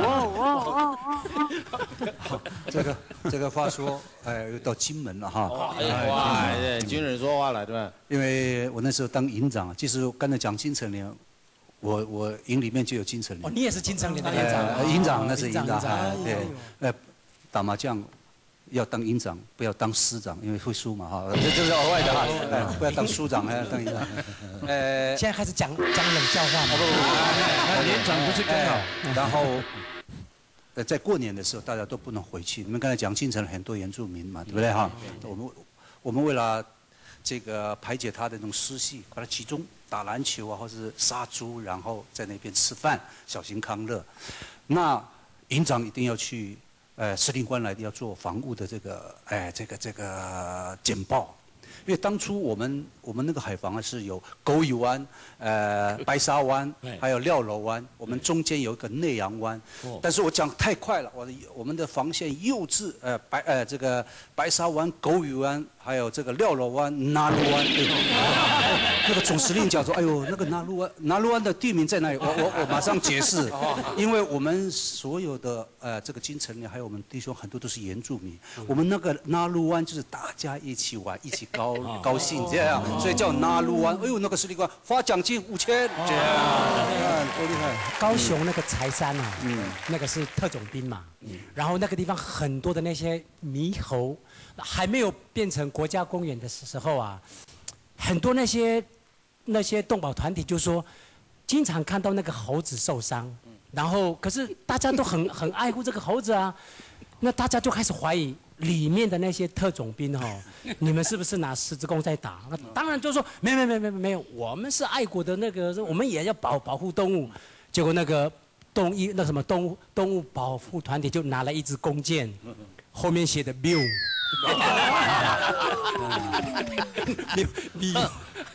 H: 好，这个这个话说，哎，又到金门了哈。
A: 哇，军人说话了，对吧？
H: 因为我那时候当营长，其实刚才讲金城连。我我营里面就有金城连。
G: 哦，你也是金城连的营长。
H: 营长那是营长，对，呃，打麻将要当营长，不要当师长，因为会输嘛哈。这这是额外的哈，哎，不要当书长，还要当营长。
G: 呃，现在开始讲讲冷笑话嘛。
H: 不不不，连长不是更好。然后，呃，在过年的时候大家都不能回去。你们刚才讲金城很多原住民嘛，对不对哈？我们我们为了这个排解他的那种湿气，把它集中。打篮球啊，或是杀猪，然后在那边吃饭，小型康乐。那营长一定要去，呃，司令官来要做防务的这个，哎，这个这个简报。因为当初我们我们那个海防啊是有狗屿湾、呃白沙湾，还有廖楼湾，我们中间有一个内洋湾。但是我讲太快了，我的我们的防线幼稚，呃白呃这个白沙湾、狗屿湾，还有这个廖楼湾、纳鲁湾。那个总司令讲说：“哎呦，那个纳鲁湾，纳鲁湾的地名在哪里？”我我我马上解释，因为我们所有的呃这个金城连还有我们弟兄很多都是原住民，我们那个纳鲁湾就是大家一起玩，一起高。高兴这样，所以叫纳鲁湾。哎呦，那个司令官发奖金五千，这样，多厉害！
G: 高雄那个柴山啊，嗯，那个是特种兵嘛，嗯，然后那个地方很多的那些猕猴，还没有变成国家公园的时候啊，很多那些那些动保团体就说，经常看到那个猴子受伤，然后可是大家都很很爱护这个猴子啊，那大家就开始怀疑。里面的那些特种兵哈，你们是不是拿十字弓在打？那当然就说没有没有没有没有，我们是爱国的那个，我们也要保保护动物。结果那个动物那什么动物动物保护团体就拿了一支弓箭，后面写的 “biu”。你你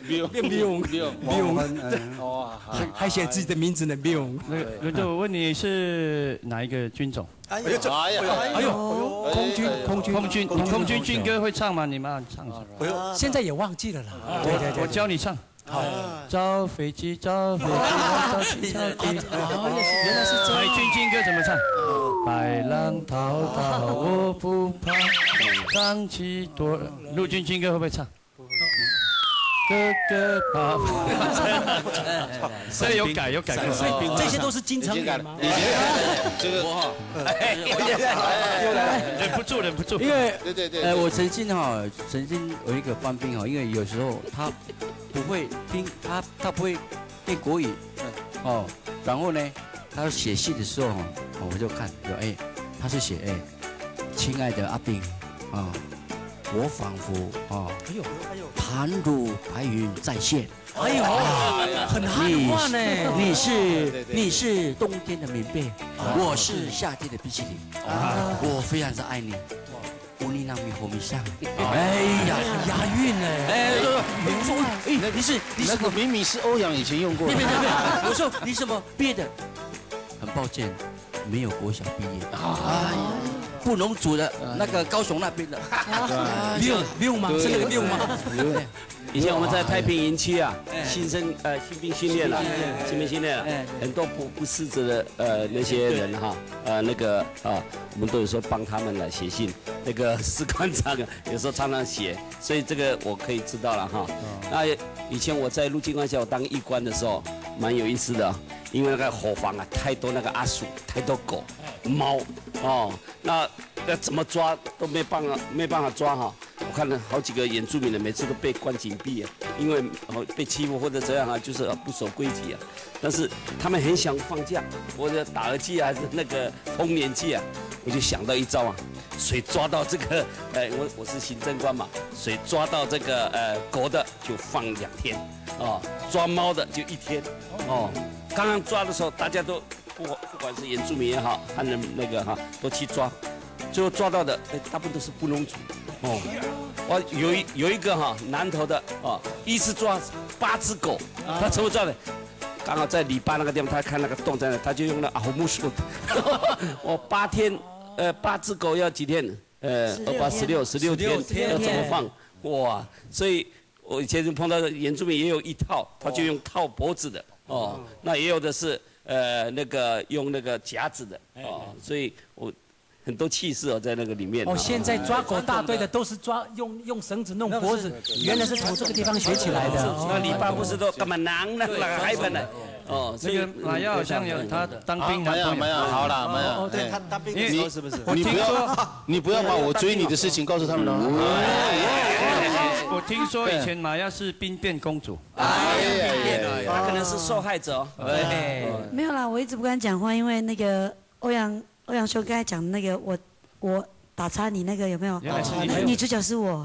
A: 不用
G: 不用
A: 不用
G: 不用，
A: 哇，
G: 还还写自己的名字呢，不用。
C: 那个轮队，我问你是哪一个军种？
A: 哎呀，哎呀，
G: 哎呦，空军，空军，
C: 空军，空军军歌会唱吗？你们唱一下。
G: 现在也忘记了啦。对对对，
C: 我教你唱。好，造飞机，造飞机，造起造起。
G: 哦，原来是这样。
C: 海军军歌怎么唱？白浪滔滔我不怕，荡起多。陆军军歌会不会唱？哥哥爸爸，所以有改有改过，
G: 这些都是京城人吗？
A: 以前这个哈，
C: 又来了，忍不住忍不住，
K: 因为
A: 对对对，
K: 呃，我曾经哈，曾经有一个官兵哈，因为有时候他不会听，他他不会念国语，哦，然后呢，他写信的时候哈，我就看，就哎，他是写哎，亲爱的阿兵，啊。我仿佛啊，
G: 哎呦，哎呦，
K: 弹如白云再现。
G: 哎呦，很汉化呢。
K: 你是你是冬天的棉被，我是夏天的冰淇淋。啊，我非常的爱你。乌尼纳米火米上。哎呀，
G: 押韵呢。
K: 哎，我说，哎，你是你
A: 那个明明是欧阳以前用过的。
K: 别别别，我说你什么毕业的？很抱歉，没有国小毕业。哎呀。布农族的那个高雄那边的，
G: 六六吗？是那个六吗？
F: 以前我们在太平营区啊，新生呃新兵训练了，新兵训练了，很多不不识字的呃那些人哈，呃那个啊，我们都有时候帮他们来写信，那个士官长有时候常常写，所以这个我可以知道了哈。那以前我在陆军官校当役官的时候，蛮有意思的，因为那个伙房啊太多那个阿鼠，太多狗、猫哦，那那怎么抓都没办法没办法抓哈。我看了好几个原住民的，每次都被关禁闭啊，因为被欺负或者这样啊，就是不守规矩啊。但是他们很想放假，或者打儿季啊，还是那个丰年祭啊，我就想到一招啊，谁抓到这个，呃，我我是行政官嘛，谁抓到这个呃狗的就放两天，哦，抓猫的就一天，哦，刚刚抓的时候大家都不不管是原住民也好，汉人那个哈，都去抓。最后抓到的，哎，大部分都是布农族，哦，我有一有一个哈南投的哦，一次抓八只狗，他怎么抓的？刚好在篱笆那个地方，他看那个洞在那，他就用那阿胡木树，我八天，呃，八只狗要几天？呃，二八十六，十六天要怎么放？哇！所以我以前就碰到原住民也有一套，他就用套脖子的，哦，那也有的是呃那个用那个夹子的，哦，所以我。很多气势哦，在那个里面。
G: 哦，现在抓狗大队的都是抓用用绳子弄脖子，原来是从这个地方学起来的。
F: 那篱笆不是都干嘛囊那个海本的？哦，
C: 那个马耀好像有他当兵的。
A: 马耀，马耀，好了，马耀。
J: 哦，对他当兵的时候是不是？
A: 你不要，你不要把我追你的事情告诉他们了。
C: 我听说以前马耀是兵变公主。
F: 哎呀，他可能是受害者。
E: 哎，没有啦，我一直不敢讲话，因为那个欧阳。欧阳兄刚才讲的那个，我我打岔你那个有没有？女主角是我。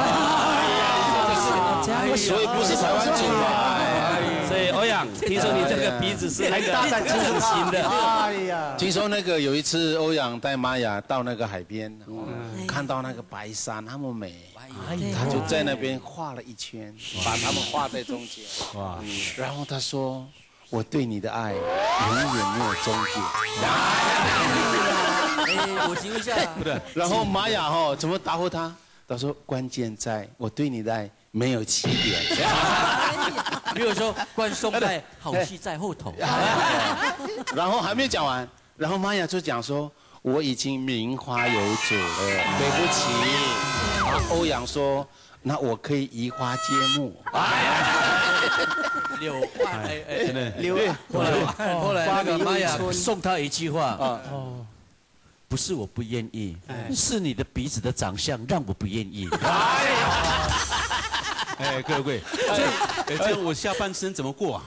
A: 所以不是台湾组嘛。
F: 所以欧阳，听说你这个鼻子是那个整形的。
A: 哎呀，听说那个有一次欧阳带玛雅到那个海边，看到那个白沙那么美，他就在那边画了一圈，把他们画在中间。哇！然后他说。我对你的爱永远没有终点。
K: 哎，我请问一下，
A: 不对。然后玛雅哈怎么答复他？他说关键在我对你的爱没有起点。
K: 比如说关松带，好戏在后头。
A: 然后还没讲完，然后玛雅就讲说我已经名花有主了，对不起。然后欧阳说那我可以移花接木。
K: 柳万，哎哎，柳后来后来那个玛雅送他一句话啊，不是我不愿意，是你的鼻子的长相让我不愿意。
D: 哎，各位，哎，这样我下半生怎么过啊？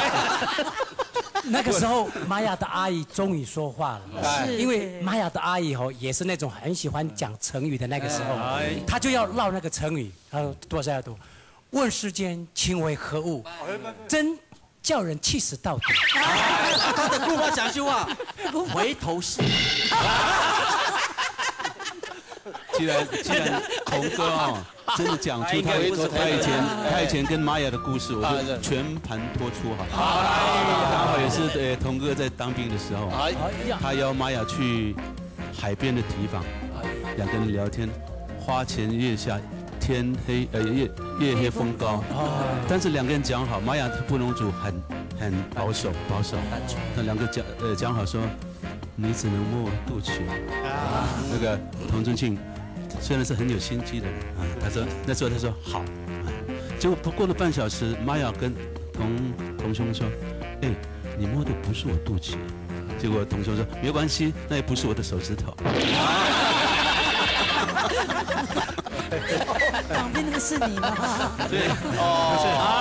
G: 那个时候，玛雅的阿姨终于说话了，因为玛雅的阿姨吼也是那种很喜欢讲成语的那个时候，她就要唠那个成语，她说多少要多。问世间情为何物，真叫人气死到底。
K: 他的姑妈讲句话，回头是。
D: 既然既然童哥哦，真的讲出他他以前他以前跟玛雅的故事，我就全盘托出哈。刚好也是对童哥在当兵的时候，他邀玛雅去海边的堤防，两个人聊天，花前月下。天黑呃夜夜黑风高，但是两个人讲好，玛雅布农族很很保守保守，那两个讲呃讲好说，你只能摸我肚脐。那个童仲庆虽然是很有心机的人啊，他说那时候他说好，结果不过了半小时，玛雅跟童童兄说，哎，你摸的不是我肚脐，结果童兄说没关系，那也不是我的手指头。
E: 旁边那个是你吗？
A: 对，哦，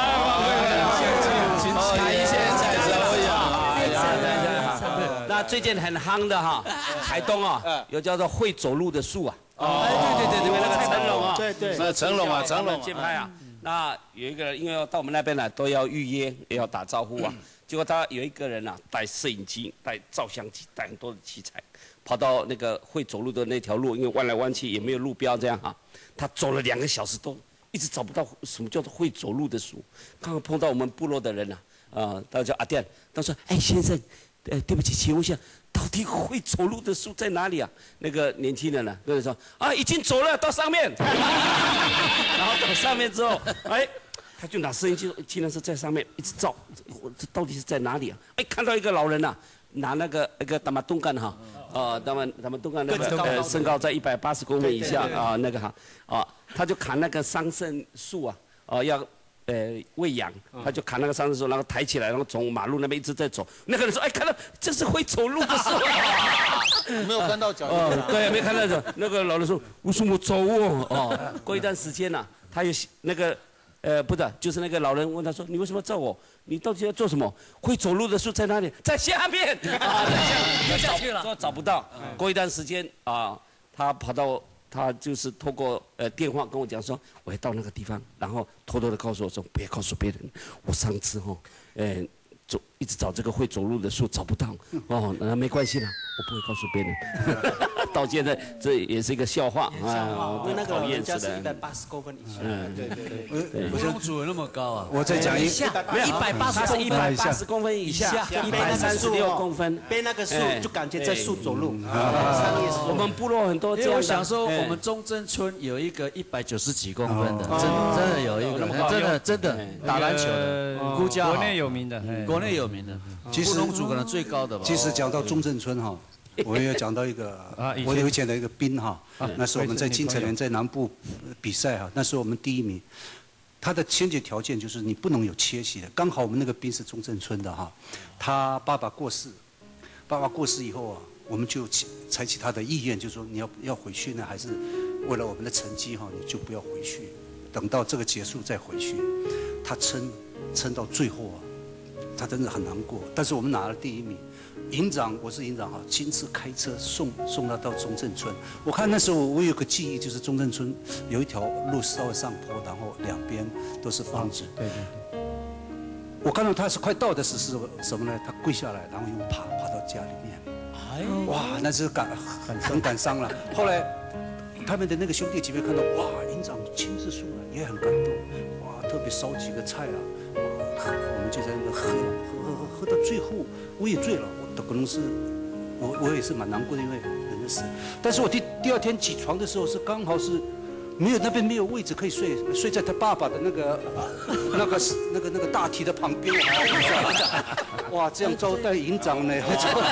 A: 是，哎，台一线在手呀，哎呀，
F: 那最近很夯的哈，台东啊，有叫做会走路的树啊。
A: 哦，对对对对，
F: 那个成龙啊，
A: 对对，那成龙啊，成龙
F: 街拍啊。那有一个人，因为要到我们那边呢，都要预约，也要打招呼啊。结果他有一个人啊，带摄影机、带照相机、带很多的器材。跑到那个会走路的那条路，因为弯来弯去也没有路标，这样哈，他走了两个小时都一直找不到什么叫做会走路的树。刚好碰到我们部落的人呐、啊，啊、呃，他叫阿店，他说：“哎，先生，呃，对不起，请问一下，到底会走路的树在哪里啊？”那个年轻人呢、啊，跟他说：“啊，已经走了，到上面。”然后到上面之后，哎。他就拿摄影机，竟然是在上面一直照，这到底是在哪里啊？哎，看到一个老人呐、啊，拿那个那个达马东干哈，呃，他们他们东干那个呃身高在一百八十公分以下啊，那个哈啊，他就砍那个桑葚树啊，啊要呃喂养，他就砍那个桑葚树，然后抬起来，然后从马路那边一直在走。那个人说：“哎，看到这是会走路的树。”
A: 没有看到脚。
F: 哦，对，没看到脚。那个老人说：“为什么走哦？”哦，过一段时间呐、啊，他又那个。呃，不的，就是那个老人问他说：“你为什么照我？你到底要做什么？会走路的树在哪里？在下面。”啊，在下面又下去了，说找不到。过一段时间啊，他跑到他就是透过呃电话跟我讲说，我要到那个地方，然后偷偷的告诉我说，不要告诉别人，我上次哈，呃，走一直找这个会走路的树找不到。哦，那没关系了，我不会告诉别人。到现在这也是一个笑话啊！
J: 因为那个老人家是一百八十公分以下。
F: 嗯，
J: 对对对。
B: 布农族有那么高啊？
H: 我再讲一
J: 下，一百八十公
F: 一百八十公分以下，一百三十六公分，
J: 背那个树就感觉在树走路。
F: 我们部落很多这样的。
B: 我想说，我们中正村有一个一百九十几公分的，真真的有一个，真的真的打篮球的，估价
C: 国内有名的，
B: 国内有名的，
H: 其实
B: 布农族可能最高的吧。
H: 其实讲到中正村哈。我也讲到一个，我有以前的一个兵哈，那是我们在金城园在南部比赛哈，那是我们第一名。他的先决条件就是你不能有缺席的，刚好我们那个兵是中正村的哈，他爸爸过世，爸爸过世以后啊，我们就采取他的意愿，就是说你要要回去呢，还是为了我们的成绩哈，你就不要回去，等到这个结束再回去。他撑撑到最后啊，他真的很难过，但是我们拿了第一名。营长，我是营长哈，亲自开车送送他到中正村。我看那时候我有个记忆，就是中正村有一条路稍微上坡，然后两边都是房子。
C: 对对。
H: 我看到他是快到的时是什么呢？他跪下来，然后又爬爬到家里面。哎，哇，那是感很很感伤了。后来他们的那个兄弟姐妹看到，哇，营长亲自送来，也很感动。哇，特别烧几个菜啊，我们就在那个喝喝喝喝到最后，我也醉了。可能是我我也是蛮难过的，因为人的死。但是我第第二天起床的时候是刚好是没有那边没有位置可以睡，睡在他爸爸的那个那个那个那个大梯的旁边。哇，这样招待营长呢？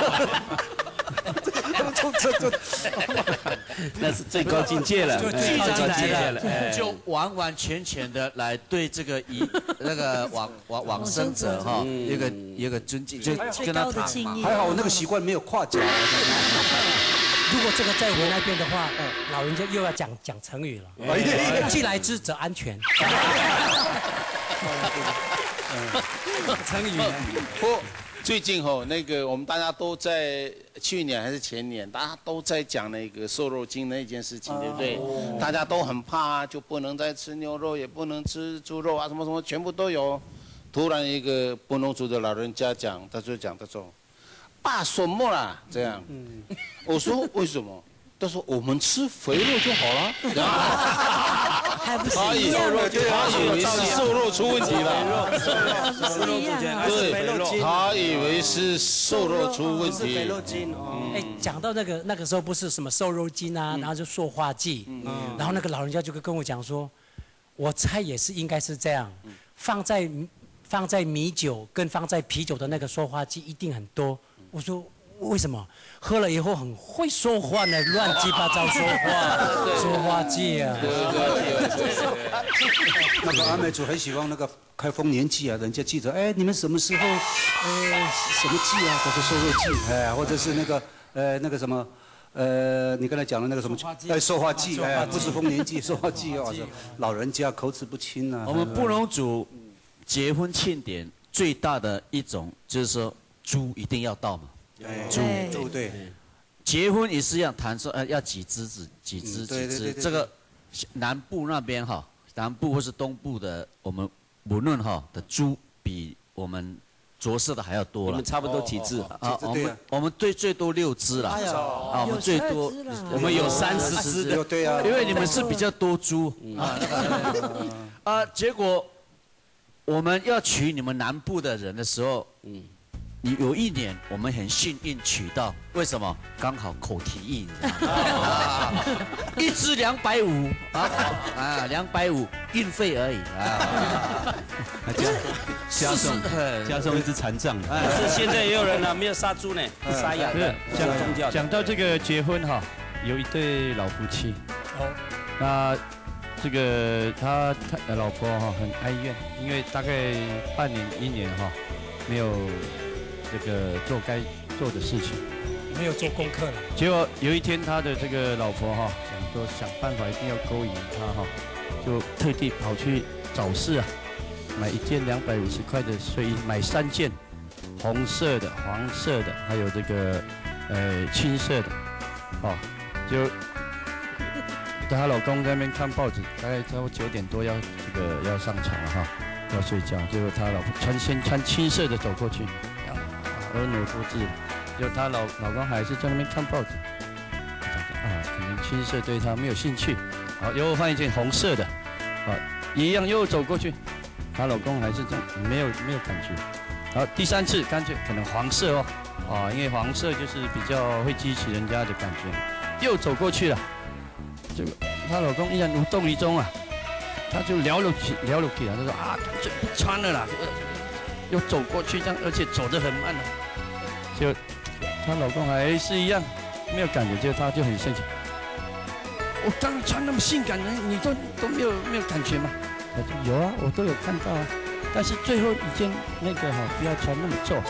F: 这这这，那是最高境界了，
B: 就
F: 最高境界
B: 了，就完完全全的来对这个遗那个往往往生者哈，一个一个尊敬，就跟他谈嘛。
H: 还好我那个习惯没有跨脚。
G: 如果这个在我们那边的话，老人家又要讲讲成语了。既来之则安全。
A: 成语。不，最近吼那个我们大家都在去年还是前年，大家都在讲那个瘦肉精那件事情，对不对？大家都很怕，就不能再吃牛肉，也不能吃猪肉啊，什么什么全部都有。突然一个布农族的老人家讲，他就讲他说。怕什么啦？这样，我说为什么？ 他说我们吃肥肉就好了。
E: 还不是
A: 他以
E: 一样
A: 为他以为是瘦肉出问题了。
E: 不是一样啊。
A: 对，他以为是瘦肉出问题。
G: 肥肉精哦。哎，讲到那个那个时候不是什么瘦肉精啊，然后就塑化剂，然后那个老人家就跟我讲说，我猜也是应该是这样，放在放在米酒跟放在啤酒的那个塑化剂一定很多。我说。为什么喝了以后很会说话呢？乱七八糟说话，说话剂啊。
H: 对对对。那个阿美族很喜欢那个开丰年祭啊，人家记者，哎，你们什么时候，呃，什么祭啊？都是瘦肉祭，哎，或者是那个，呃，那个什么，呃，你刚才讲的那个什么，哎，塑化剂，哎，不是丰年祭，塑化剂哦，老人家口齿不清啊。
B: 我们布农族结婚庆典最大的一种就是说，猪一定要到嘛。
H: 猪猪对，
B: 结婚也是一样，谈说呃要几只子几只几只，这个南部那边哈，南部或是东部的我们无论哈的猪比我们着色的还要多了。
F: 我们差不多几只
B: 啊？我们我们最最多六只了，啊，我们最多我们有三十只的，
H: 对啊，
B: 因为你们是比较多猪啊，啊，结果我们要娶你们南部的人的时候，嗯。你有一年我们很幸运娶到，为什么？刚好口蹄疫，一只两百五啊啊，两百五运费而已啊。
D: 加送加送一只残障的。
F: 是现在也有人呢，没有杀猪呢，杀羊的。
C: 讲宗教讲到这个结婚哈，有一对老夫妻，哦，那这个他他老婆哈很哀怨，因为大概半年一年哈没有。这个做该做的事情，
G: 没有做功课了。
C: 结果有一天，他的这个老婆哈想说想办法一定要勾引他哈，就特地跑去早市啊，买一件两百五十块的睡衣，买三件，红色的、黄色的，还有这个呃青色的，哦，就她老公在那边看报纸，大概差不多九点多要这个要上床了哈，要睡觉，结果他老婆穿先穿青色的走过去。婀娜多姿，就她老老公还是在那边看报纸，啊，可能青色对她没有兴趣，好，又换一件红色的，啊，一样又走过去，她老公还是这样，没有没有感觉，好，第三次干脆可能黄色哦，啊，因为黄色就是比较会激起人家的感觉，又走过去了，这个她老公依然无动于衷啊，他就聊了起聊了起来，他说啊，这不穿了啦。又走过去，这样，而且走得很慢了。就她老公还是一样没有感觉，就她就很生气。我刚刚穿那么性感的，你都都没有没有感觉吗？我说有啊，我都有看到啊。但是最后一件那个哈，不要穿那么皱。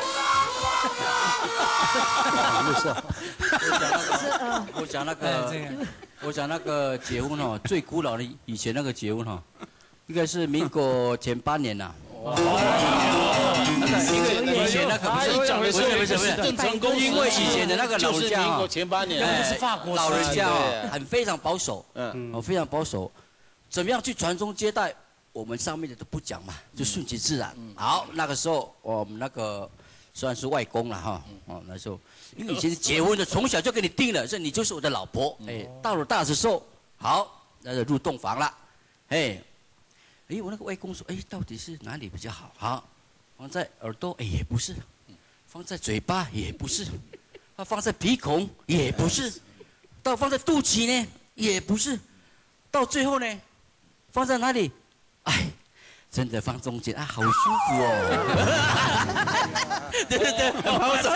K: 我讲那个，我讲那个结婚哦，最古老的以前那个结婚哈，应该是民国前八年呐。那个一个以前那个不是讲的是不是不是郑成功，因为以前的那个老人家啊，
A: 前八年，
K: 是法国老人家啊，很非常保守，嗯，哦非常保守，怎么样去传宗接代，我们上面的都不讲嘛，就顺其自然。好，那个时候我们那个算是外公了哈，哦那时候因为以前结婚的从小就给你定了，这你就是我的老婆，哎，到了大的时候，好，那就入洞房了，哎。哎，我那个外公说，哎，到底是哪里比较好？好，放在耳朵，哎，也不是；放在嘴巴，也不是；啊，放在鼻孔，也不是；到放在肚脐呢，也不是；到最后呢，放在哪里？哎，真的放中间啊，好舒服哦！对对对，放中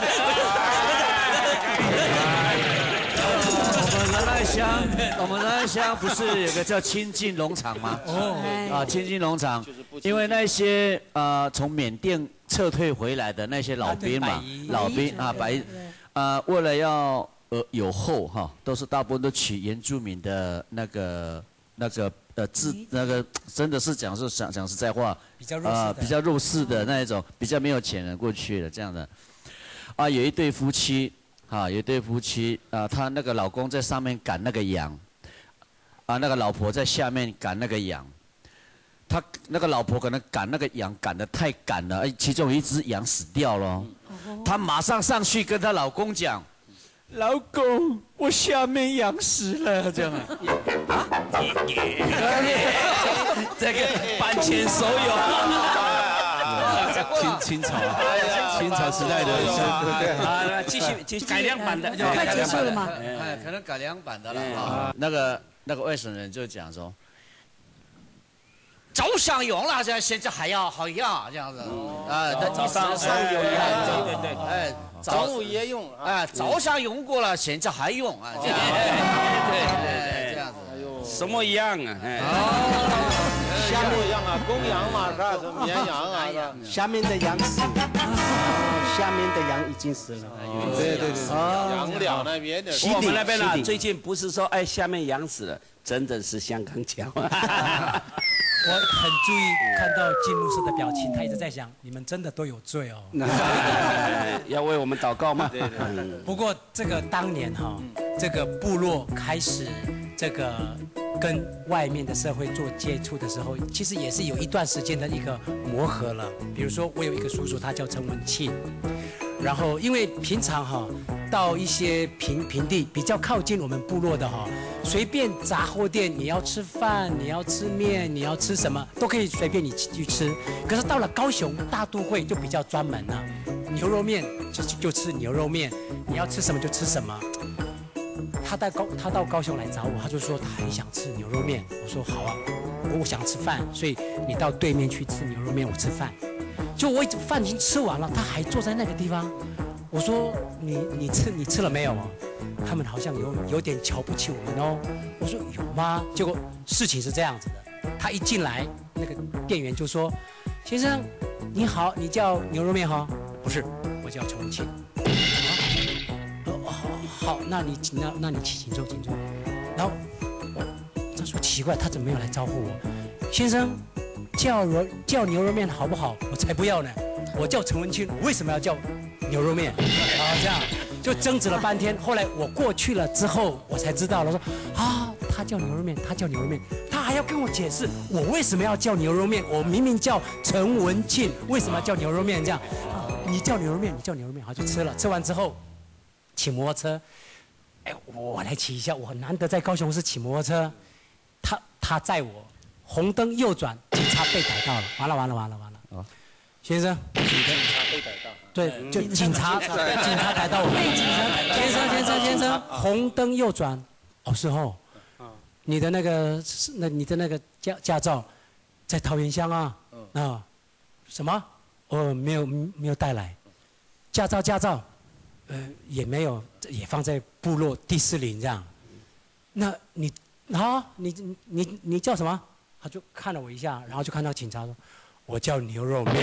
B: 我们南来乡，我们南来乡不是有个叫清境农场吗？哦，啊，清境农场，因为那些呃从缅甸撤退回来的那些老兵嘛，老兵啊白，啊为了要呃有后哈，都是大部分都取原住民的那个那个呃字那个真的是讲是讲讲实在话，
G: 比较弱势
B: 比较弱势的那一种，比较没有钱人过去的这样的，啊有一对夫妻。啊，有一对夫妻啊，他那个老公在上面赶那个羊，啊，那个老婆在下面赶那个羊。他那个老婆可能赶那个羊赶得太赶了，哎，其中有一只羊死掉了。他马上上去跟他老公讲：“
P: 老公，我下面痒死了，这样啊？啊，
K: 这个版权所有。
D: 清清朝，清朝时代的，
K: 对啊，继续继续改良版的，
E: 快结束了吗？
B: 哎，可能改良版的了啊。那个那个外省人就讲说，早上用了，这现在还要好样这样子啊。
K: 早上上有一样，对对对，
B: 哎，
A: 中午也用，
B: 哎，早上用过了，现在还用啊，这样，对对，这样子，哎呦，
F: 什么样啊？哎。
A: 下面一样啊，公羊嘛，是吧？什么绵羊啊？
J: 下面的羊死，下面的羊已经死了。
A: 对对对，羊了那边的。
F: 我们那边呢，最近不是说哎下面羊死了，真的是香港脚。
G: 我很注意看到金牧师的表情，他一直在想，你们真的都有罪哦。
F: 要为我们祷告吗？对
G: 对。不过这个当年哈，这个部落开始这个。跟外面的社会做接触的时候，其实也是有一段时间的一个磨合了。比如说，我有一个叔叔，他叫陈文庆，然后因为平常哈到一些平平地比较靠近我们部落的哈，随便杂货店你要吃饭，你要吃面，你要吃什么都可以随便你去吃。可是到了高雄大都会就比较专门了，牛肉面就就吃牛肉面，你要吃什么就吃什么。他到高，他到高雄来找我，他就说他很想吃牛肉面。我说好啊，我想吃饭，所以你到对面去吃牛肉面，我吃饭。就我饭已经吃完了，他还坐在那个地方。我说你你吃你吃了没有啊？他们好像有有点瞧不起我们哦。我说有吗？结果事情是这样子的，他一进来，那个店员就说：“先生，你好，你叫牛肉面哈？不是，我叫陈文庆。”好，那你那那你请坐，请坐。然后他说奇怪，他怎么没有来招呼我？先生，叫肉叫牛肉面好不好？我才不要呢！我叫陈文清，为什么要叫牛肉面？啊，这样就争执了半天。后来我过去了之后，我才知道了，说啊，他叫牛肉面，他叫牛肉面，他还要跟我解释我为什么要叫牛肉面。我明明叫陈文庆，为什么要叫牛肉面？这样，啊，你叫牛肉面，你叫牛肉面，好就吃了。吃完之后。骑摩托车，哎，我来骑一下。我很难得在高雄市骑摩托车，他他载我，红灯右转，警察被逮到了，完了完了完了完了。哦，先生，
A: 警察被逮到。
G: 对，就警察，警察逮到我们。先生先生先生，红灯右转。哦，是哦。你的那个那你的那个驾驾照，在桃园乡啊。啊，什么？哦，没有没有带来，驾照驾照。呃，也没有，也放在部落第四林这样。那你，啊，你你你你叫什么？他就看了我一下，然后就看到警察说，我叫牛肉面。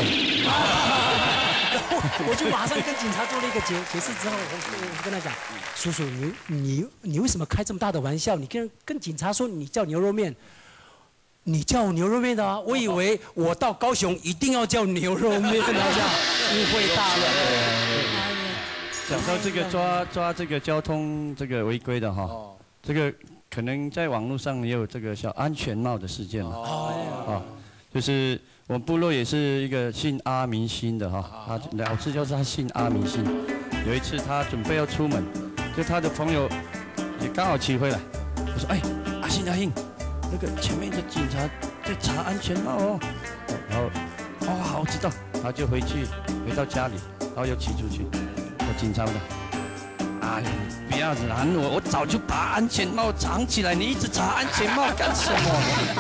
G: 我就马上跟警察做了一个解解释之后，我我跟他讲，叔叔，你你你为什么开这么大的玩笑？你跟跟警察说你叫牛肉面，你叫牛肉面的啊？我以为我到高雄一定要叫牛肉面，好像误会大了。
C: 讲到这个抓抓这个交通这个违规的哈，这个可能在网络上也有这个叫安全帽的事件了。啊，就是我们部落也是一个姓阿明星的哈，啊，老师就是他姓阿明星。有一次他准备要出门，就他的朋友也刚好骑回来，我说哎，阿信阿信，那个前面的警察在查安全帽哦。然后哦好知道，然后就回去回到家里，然后又骑出去。我紧张的，哎呀，不要拦我，我早就把安全帽藏起来，你一直查安全帽干什么？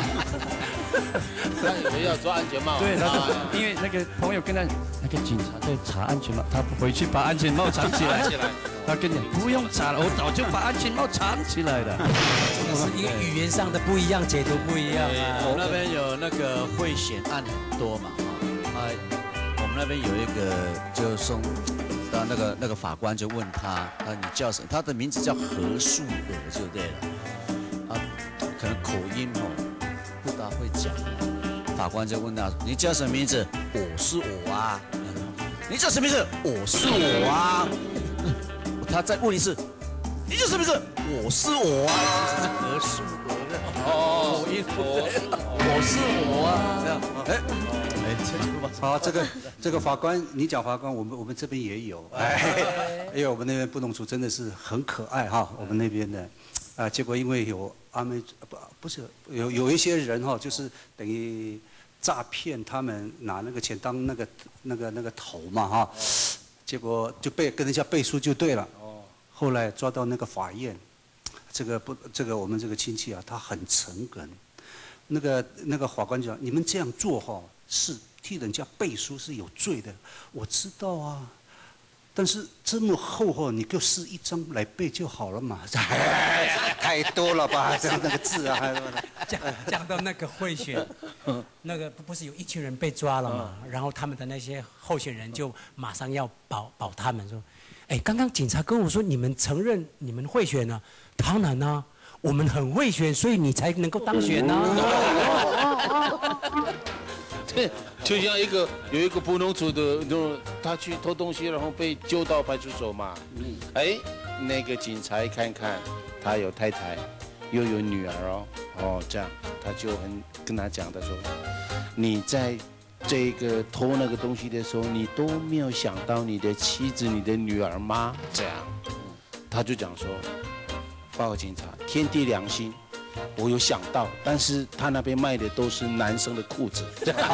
A: 他以为要抓安全帽。
C: 对，他就因为那个朋友跟他，那个警察在查安全帽，他回去把安全帽藏起来。他跟你不用查了，我早就把安全帽藏起来了。
G: 这个是一个语言上的不一样，解读不一样啊。
B: 我们那边有那个贿选案很多嘛，啊，我们那边有一个就送。到那个那个法官就问他，啊，你叫什么？他的名字叫何树娥，就对了。啊，可能口音哦不大会讲。法官就问他，你叫什么名字？我是我啊。你叫什么名字？我是我啊。他再问一次，你叫什么名字？我是我啊。这是何树娥的哦，口音我是我啊。这样，哎哎，
H: 好，这个这个法官，你讲法官，我们我们这边也有，哎，因为我们那边布农族真的是很可爱哈，我们那边的，啊，结果因为有阿美不不是有有一些人哈，就是等于诈骗他们拿那个钱当那个那个那个头嘛哈，结果就被跟人家背书就对了，后来抓到那个法院，这个不这个我们这个亲戚啊，他很诚恳。那个那个法官就讲，你们这样做哈、哦，是替人家背书是有罪的，我知道啊，但是这么厚哈、哦，你就撕一张来背就好了嘛，太多了吧，这那个字啊，还
G: 讲讲到那个贿选，那个不是有一群人被抓了嘛，然后他们的那些候选人就马上要保保他们说，哎，刚刚警察跟我说你们承认你们贿选了，当然啊。我们很会选，所以你才能够当选呢、啊。
A: 对，就像一个有一个布农族的那种，他去偷东西，然后被揪到派出所嘛。嗯。哎，那个警察一看看，他有太太，又有女儿哦，哦这样，他就很跟他讲的说，你在这个偷那个东西的时候，你都没有想到你的妻子、你的女儿吗？这样，他就讲说。报告警察，天地良心，我有想到，但是他那边卖的都是男生的裤子。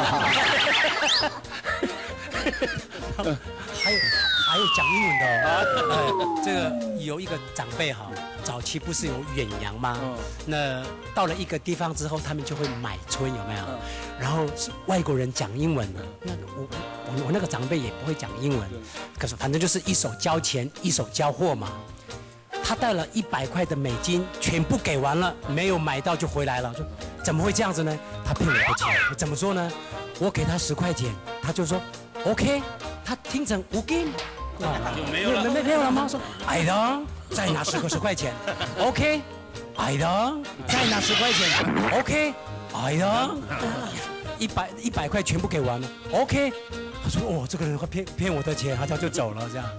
G: 还有还有讲英文的哦，呃，这个有一个长辈哈，早期不是有远洋吗？那到了一个地方之后，他们就会买春，有没有？然后是外国人讲英文，那我我我那个长辈也不会讲英文，可是反正就是一手交钱，一手交货嘛。他带了一百块的美金，全部给完了，没有买到就回来了。说怎么会这样子呢？他骗我的钱，怎么说呢？我给他十块钱，他就说 OK， 他听成无金，啊，
K: 没有了，
G: 没没有了吗？说哎的，再拿十个十块钱 ，OK， 哎的，再拿十块钱 ，OK， 哎的，一百一百块全部给完了 ，OK。他说：“哦，这个人会骗骗我的钱，他他就走了，这样。”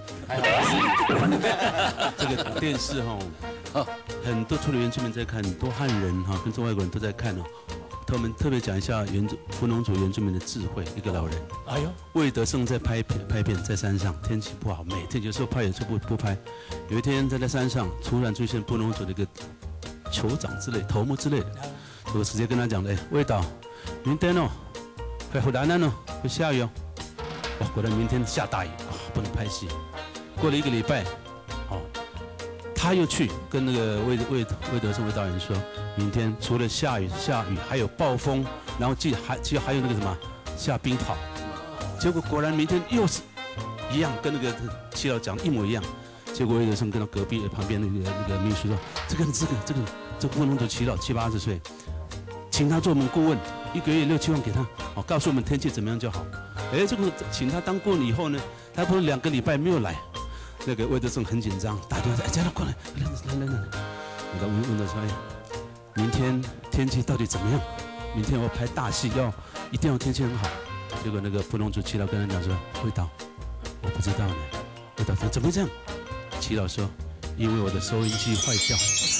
D: 这个电视哈、哦，很多除了原住民在看，很多汉人哈、哦、跟中外国人都在看哦。他们特别讲一下原住布农族原住民的智慧。一个老人，哎呦，魏德胜在拍片，拍片在山上，天气不好，每天有时候拍，有时候不不拍。有一天在在山上，突然出现布农族的一个酋长之类、头目之类的，我直接跟他讲的，哎，魏导，明天哦，会很难哦，会下雨哦。哇，果然明天下大雨，哇，不能拍戏。过了一个礼拜，哦，他又去跟那个魏魏魏德胜魏导演说，明天除了下雨下雨，还有暴风，然后记还记还有那个什么下冰雹。结果果然明天又是一样，跟那个七老讲的一模一样。结果魏德胜跟到隔壁旁边那个那个秘书说，这个这个这个这个布农族七老七八十岁，请他做我们顾问，一个月六七万给他，哦，告诉我们天气怎么样就好。哎，这个请他当顾问以后呢，他不是两个礼拜没有来，那个魏德胜很紧张，打电话，哎，家长过来，来来来来来，我问问他说，哎，明天天气到底怎么样？明天我拍大戏，要一定要天气很好。结果那个布农族耆老跟他讲说，魏导，我不知道呢。魏导说怎么会这样？耆老说，因为我的收音机坏掉。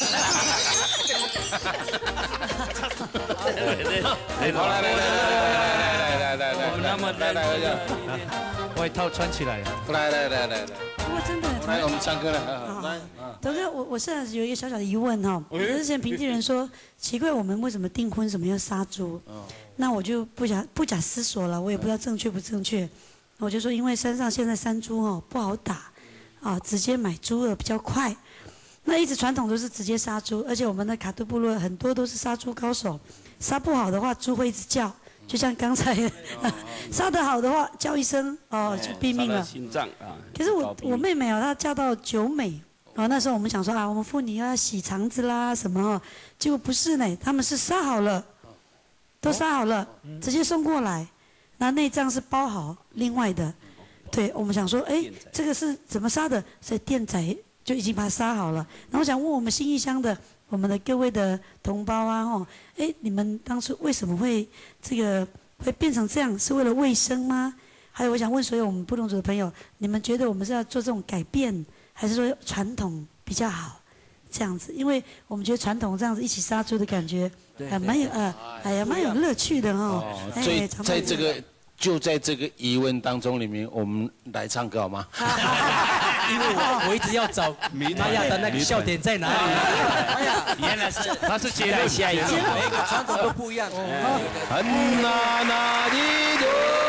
A: 好，来来来来来来来来，
P: 我们那么来来来，外套穿起来。
A: 来来来来来。
E: 不过真的，
A: 来我们唱歌了。来，
E: 德哥，我我现在有一个小小的疑问哈。之前评纪人说，奇怪我们为什么订婚什么要杀猪？那我就不假不假思索了，我也不知道正确不正确。我就说，因为山上现在山猪哦不好打，啊，直接买猪的比较快。那一直传统都是直接杀猪，而且我们的卡杜部落很多都是杀猪高手，杀不好的话猪会一直叫，就像刚才杀得好的话叫一声哦就毙命了。
F: 心脏啊。
E: 可是我我妹妹哦，她叫到九美，哦那时候我们想说啊，我们妇女要洗肠子啦什么哦，结果不是呢，他们是杀好了，都杀好了，直接送过来，那内脏是包好另外的，对我们想说哎这个是怎么杀的？所以店仔就已经把它杀好了。然后我想问我们新义乡的我们的各位的同胞啊，哦，哎，你们当初为什么会这个会变成这样？是为了卫生吗？还有，我想问所有我们布农族的朋友，你们觉得我们是要做这种改变，还是说传统比较好？这样子，因为我们觉得传统这样子一起杀猪的感觉，还蛮有呃，哎呀，蛮有乐趣的哈。
A: 哦，所以在这个就在这个疑问当中里面，我们来唱歌好吗？
G: 因为我我一直要找玛雅的那个笑点在哪里。
K: 哎呀，原来是
C: 他是结论
K: 下一季，每个传统都不一样。
A: 很那那的多。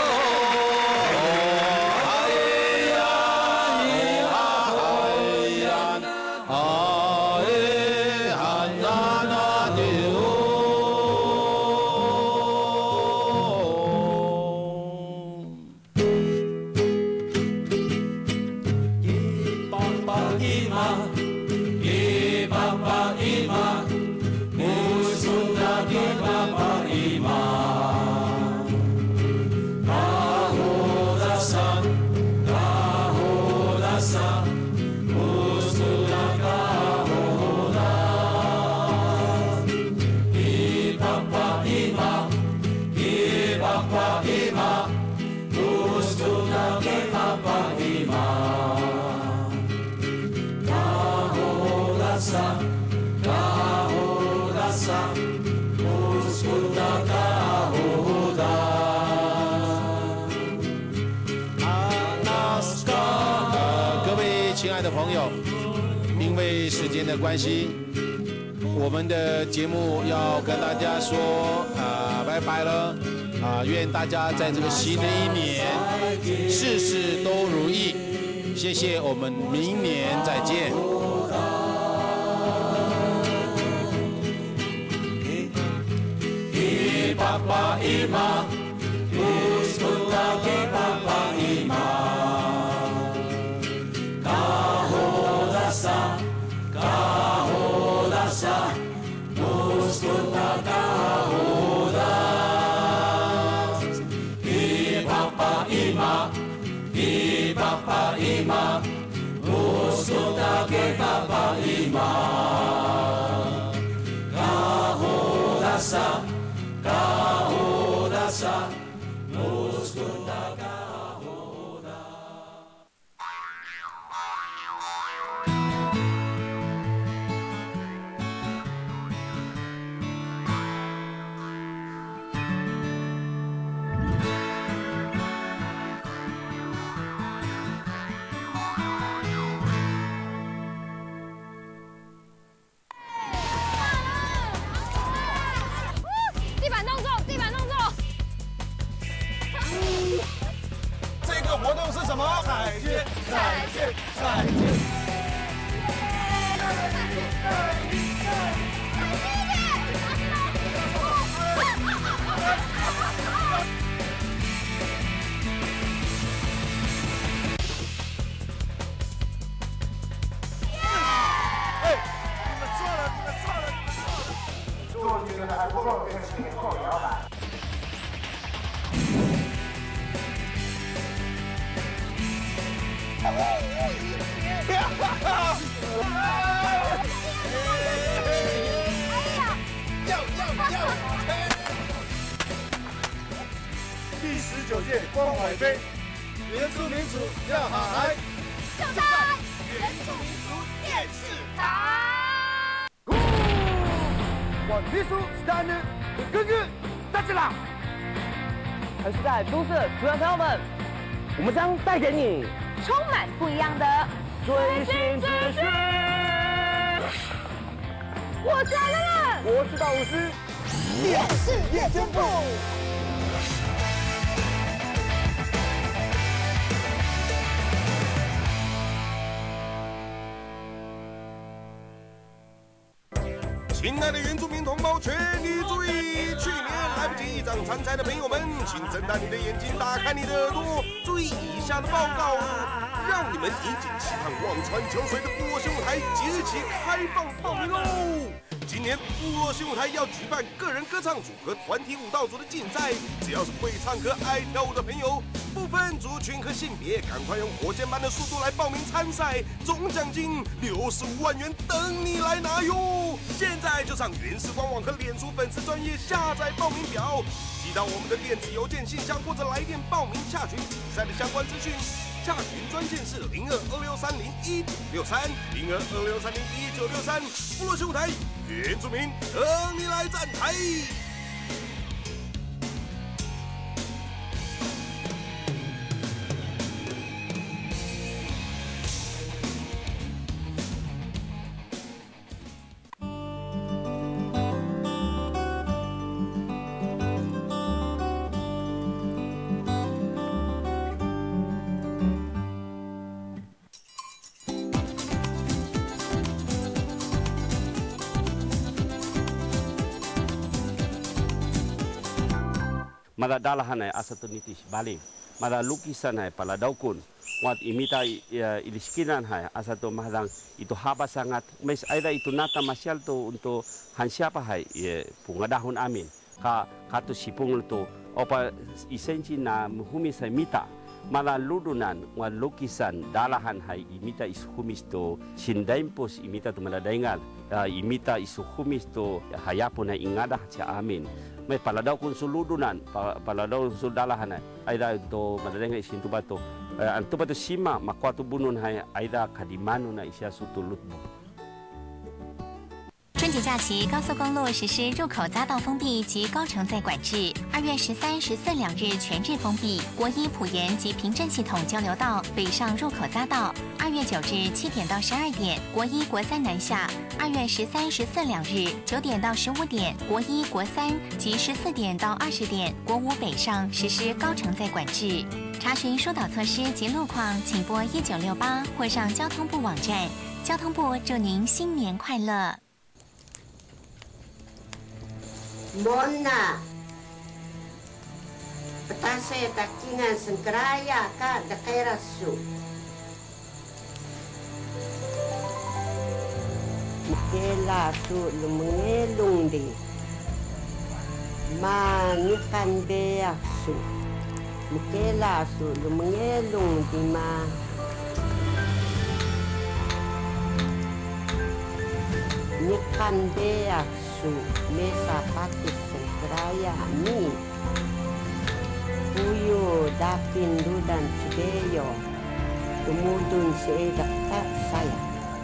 A: 的朋友，因为时间的关系，我们的节目要跟大家说啊、呃、拜拜了啊、呃！愿大家在这个新的一年事事都如意，谢谢，我们明年再见。
Q: 地板动作，地板动作。
L: 这个活动是什么？彩券，彩券，彩券。哎，你们错了，你们错了，你们错了。如果觉得还不够，可以请你扣摇板。 第十九届光海杯原住民族要好来，
Q: 就在原住民族电视台。
L: 我秘书是大人，哥哥，大家啦！
R: 还是在都市主要朋友们，我们将带给你
Q: 充满不一样的
R: 追星资讯。
Q: 我是来了，
R: 我是道武师，
Q: 电视夜间部。
L: 亲爱的原住民同胞，全体注意！去年来不及一掌参赛的朋友们，请睁大你的眼睛，打开你的耳朵，注意以下的报告，让你们引颈期盼、望穿秋水的部落新舞台即日起开放报名喽！今年部落新舞台要举办个人歌唱组和团体舞蹈组的竞赛，只要是会唱歌、爱跳舞的朋友，不分族群和性别，赶快用火箭般的速度来报名参赛，总奖金六十五万元等你来拿哟！现在就上原视官网和脸书粉丝专页下载报名表，寄到我们的电子邮件信箱或者来电报名洽询比赛的相关资讯。洽询专线是零二二六三零一九六三零二二六三零一九六三，部落新舞台，原住民等你来站台。
F: mala dalahan ay asa to nitis balik mala lukisan ay pala daw kun wat imita iliskinan hay asa to mahadang itu haba sangat mes aida itu nata masyal to untuk hansiapa hay pungadahon amin ka kato sipung to opa isensi na muhumis hay mita mala ludunan wa lukisan dalahan hay imita is humis to sindaimpos imita to maladaingal uh, imita is humis to hayapon na ingadah sa amin may paladaw kun suludunan pa, paladaw kun dalahan ay da to maladaingal isinto ba to uh, anto ba to sima makwato bunun hay ay da kadimano na isya sutulut mo.
S: 春节假期，高速公路实施入口匝道封闭及高承载管制。二月十三、十四两日全日封闭国一埔盐及平镇系统交流道北上入口匝道。二月九日七点到十二点，国一、国三南下。二月十三、十四两日九点到十五点，国一、国三及十四点到二十点，国五北上实施高承载管制。查询疏导措施及路况，请拨一九六八或上交通部网站。交通部祝您新年快乐。
T: Mona, petase takingan sengkeraya ka dakerasu. Mukela su lumengelung di, mangikan bea su. Mukela su lumengelung di ma. Ngikan bea su. Mesa patus sengkeraya mi Puyo dapin dudan cigeyo Tumudun seedak tak saya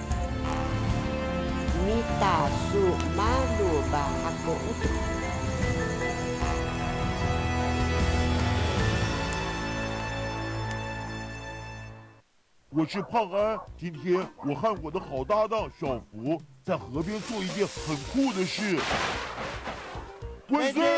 T: Mita su malu bahako utuh
U: 我是胖安，今天我和我的好搭档小福在河边做一件很酷的事。万岁！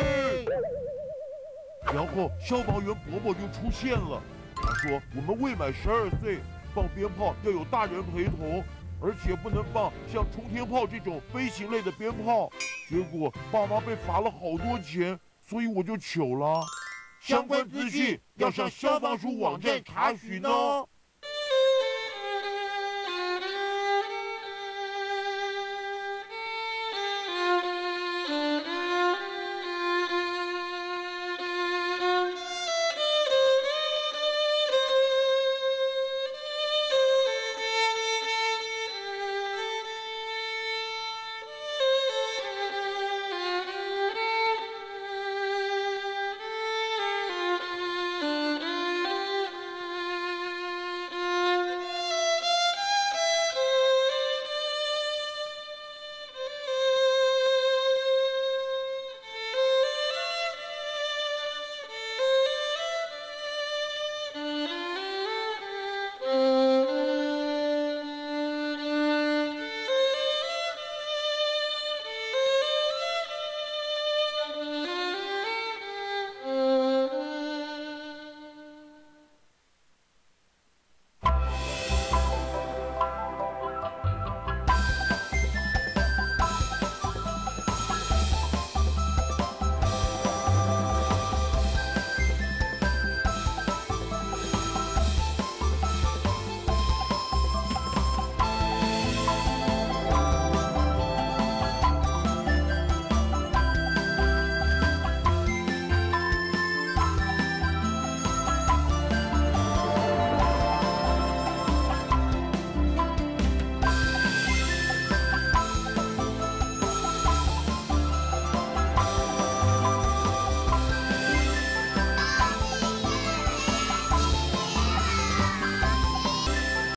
U: 然后消防员伯伯就出现了，他说我们未满十二岁放鞭炮要有大人陪同，而且不能放像冲天炮这种飞行类的鞭炮。结果爸妈被罚了好多钱，所以我就糗了。相关资讯要上消防署网站查询哦。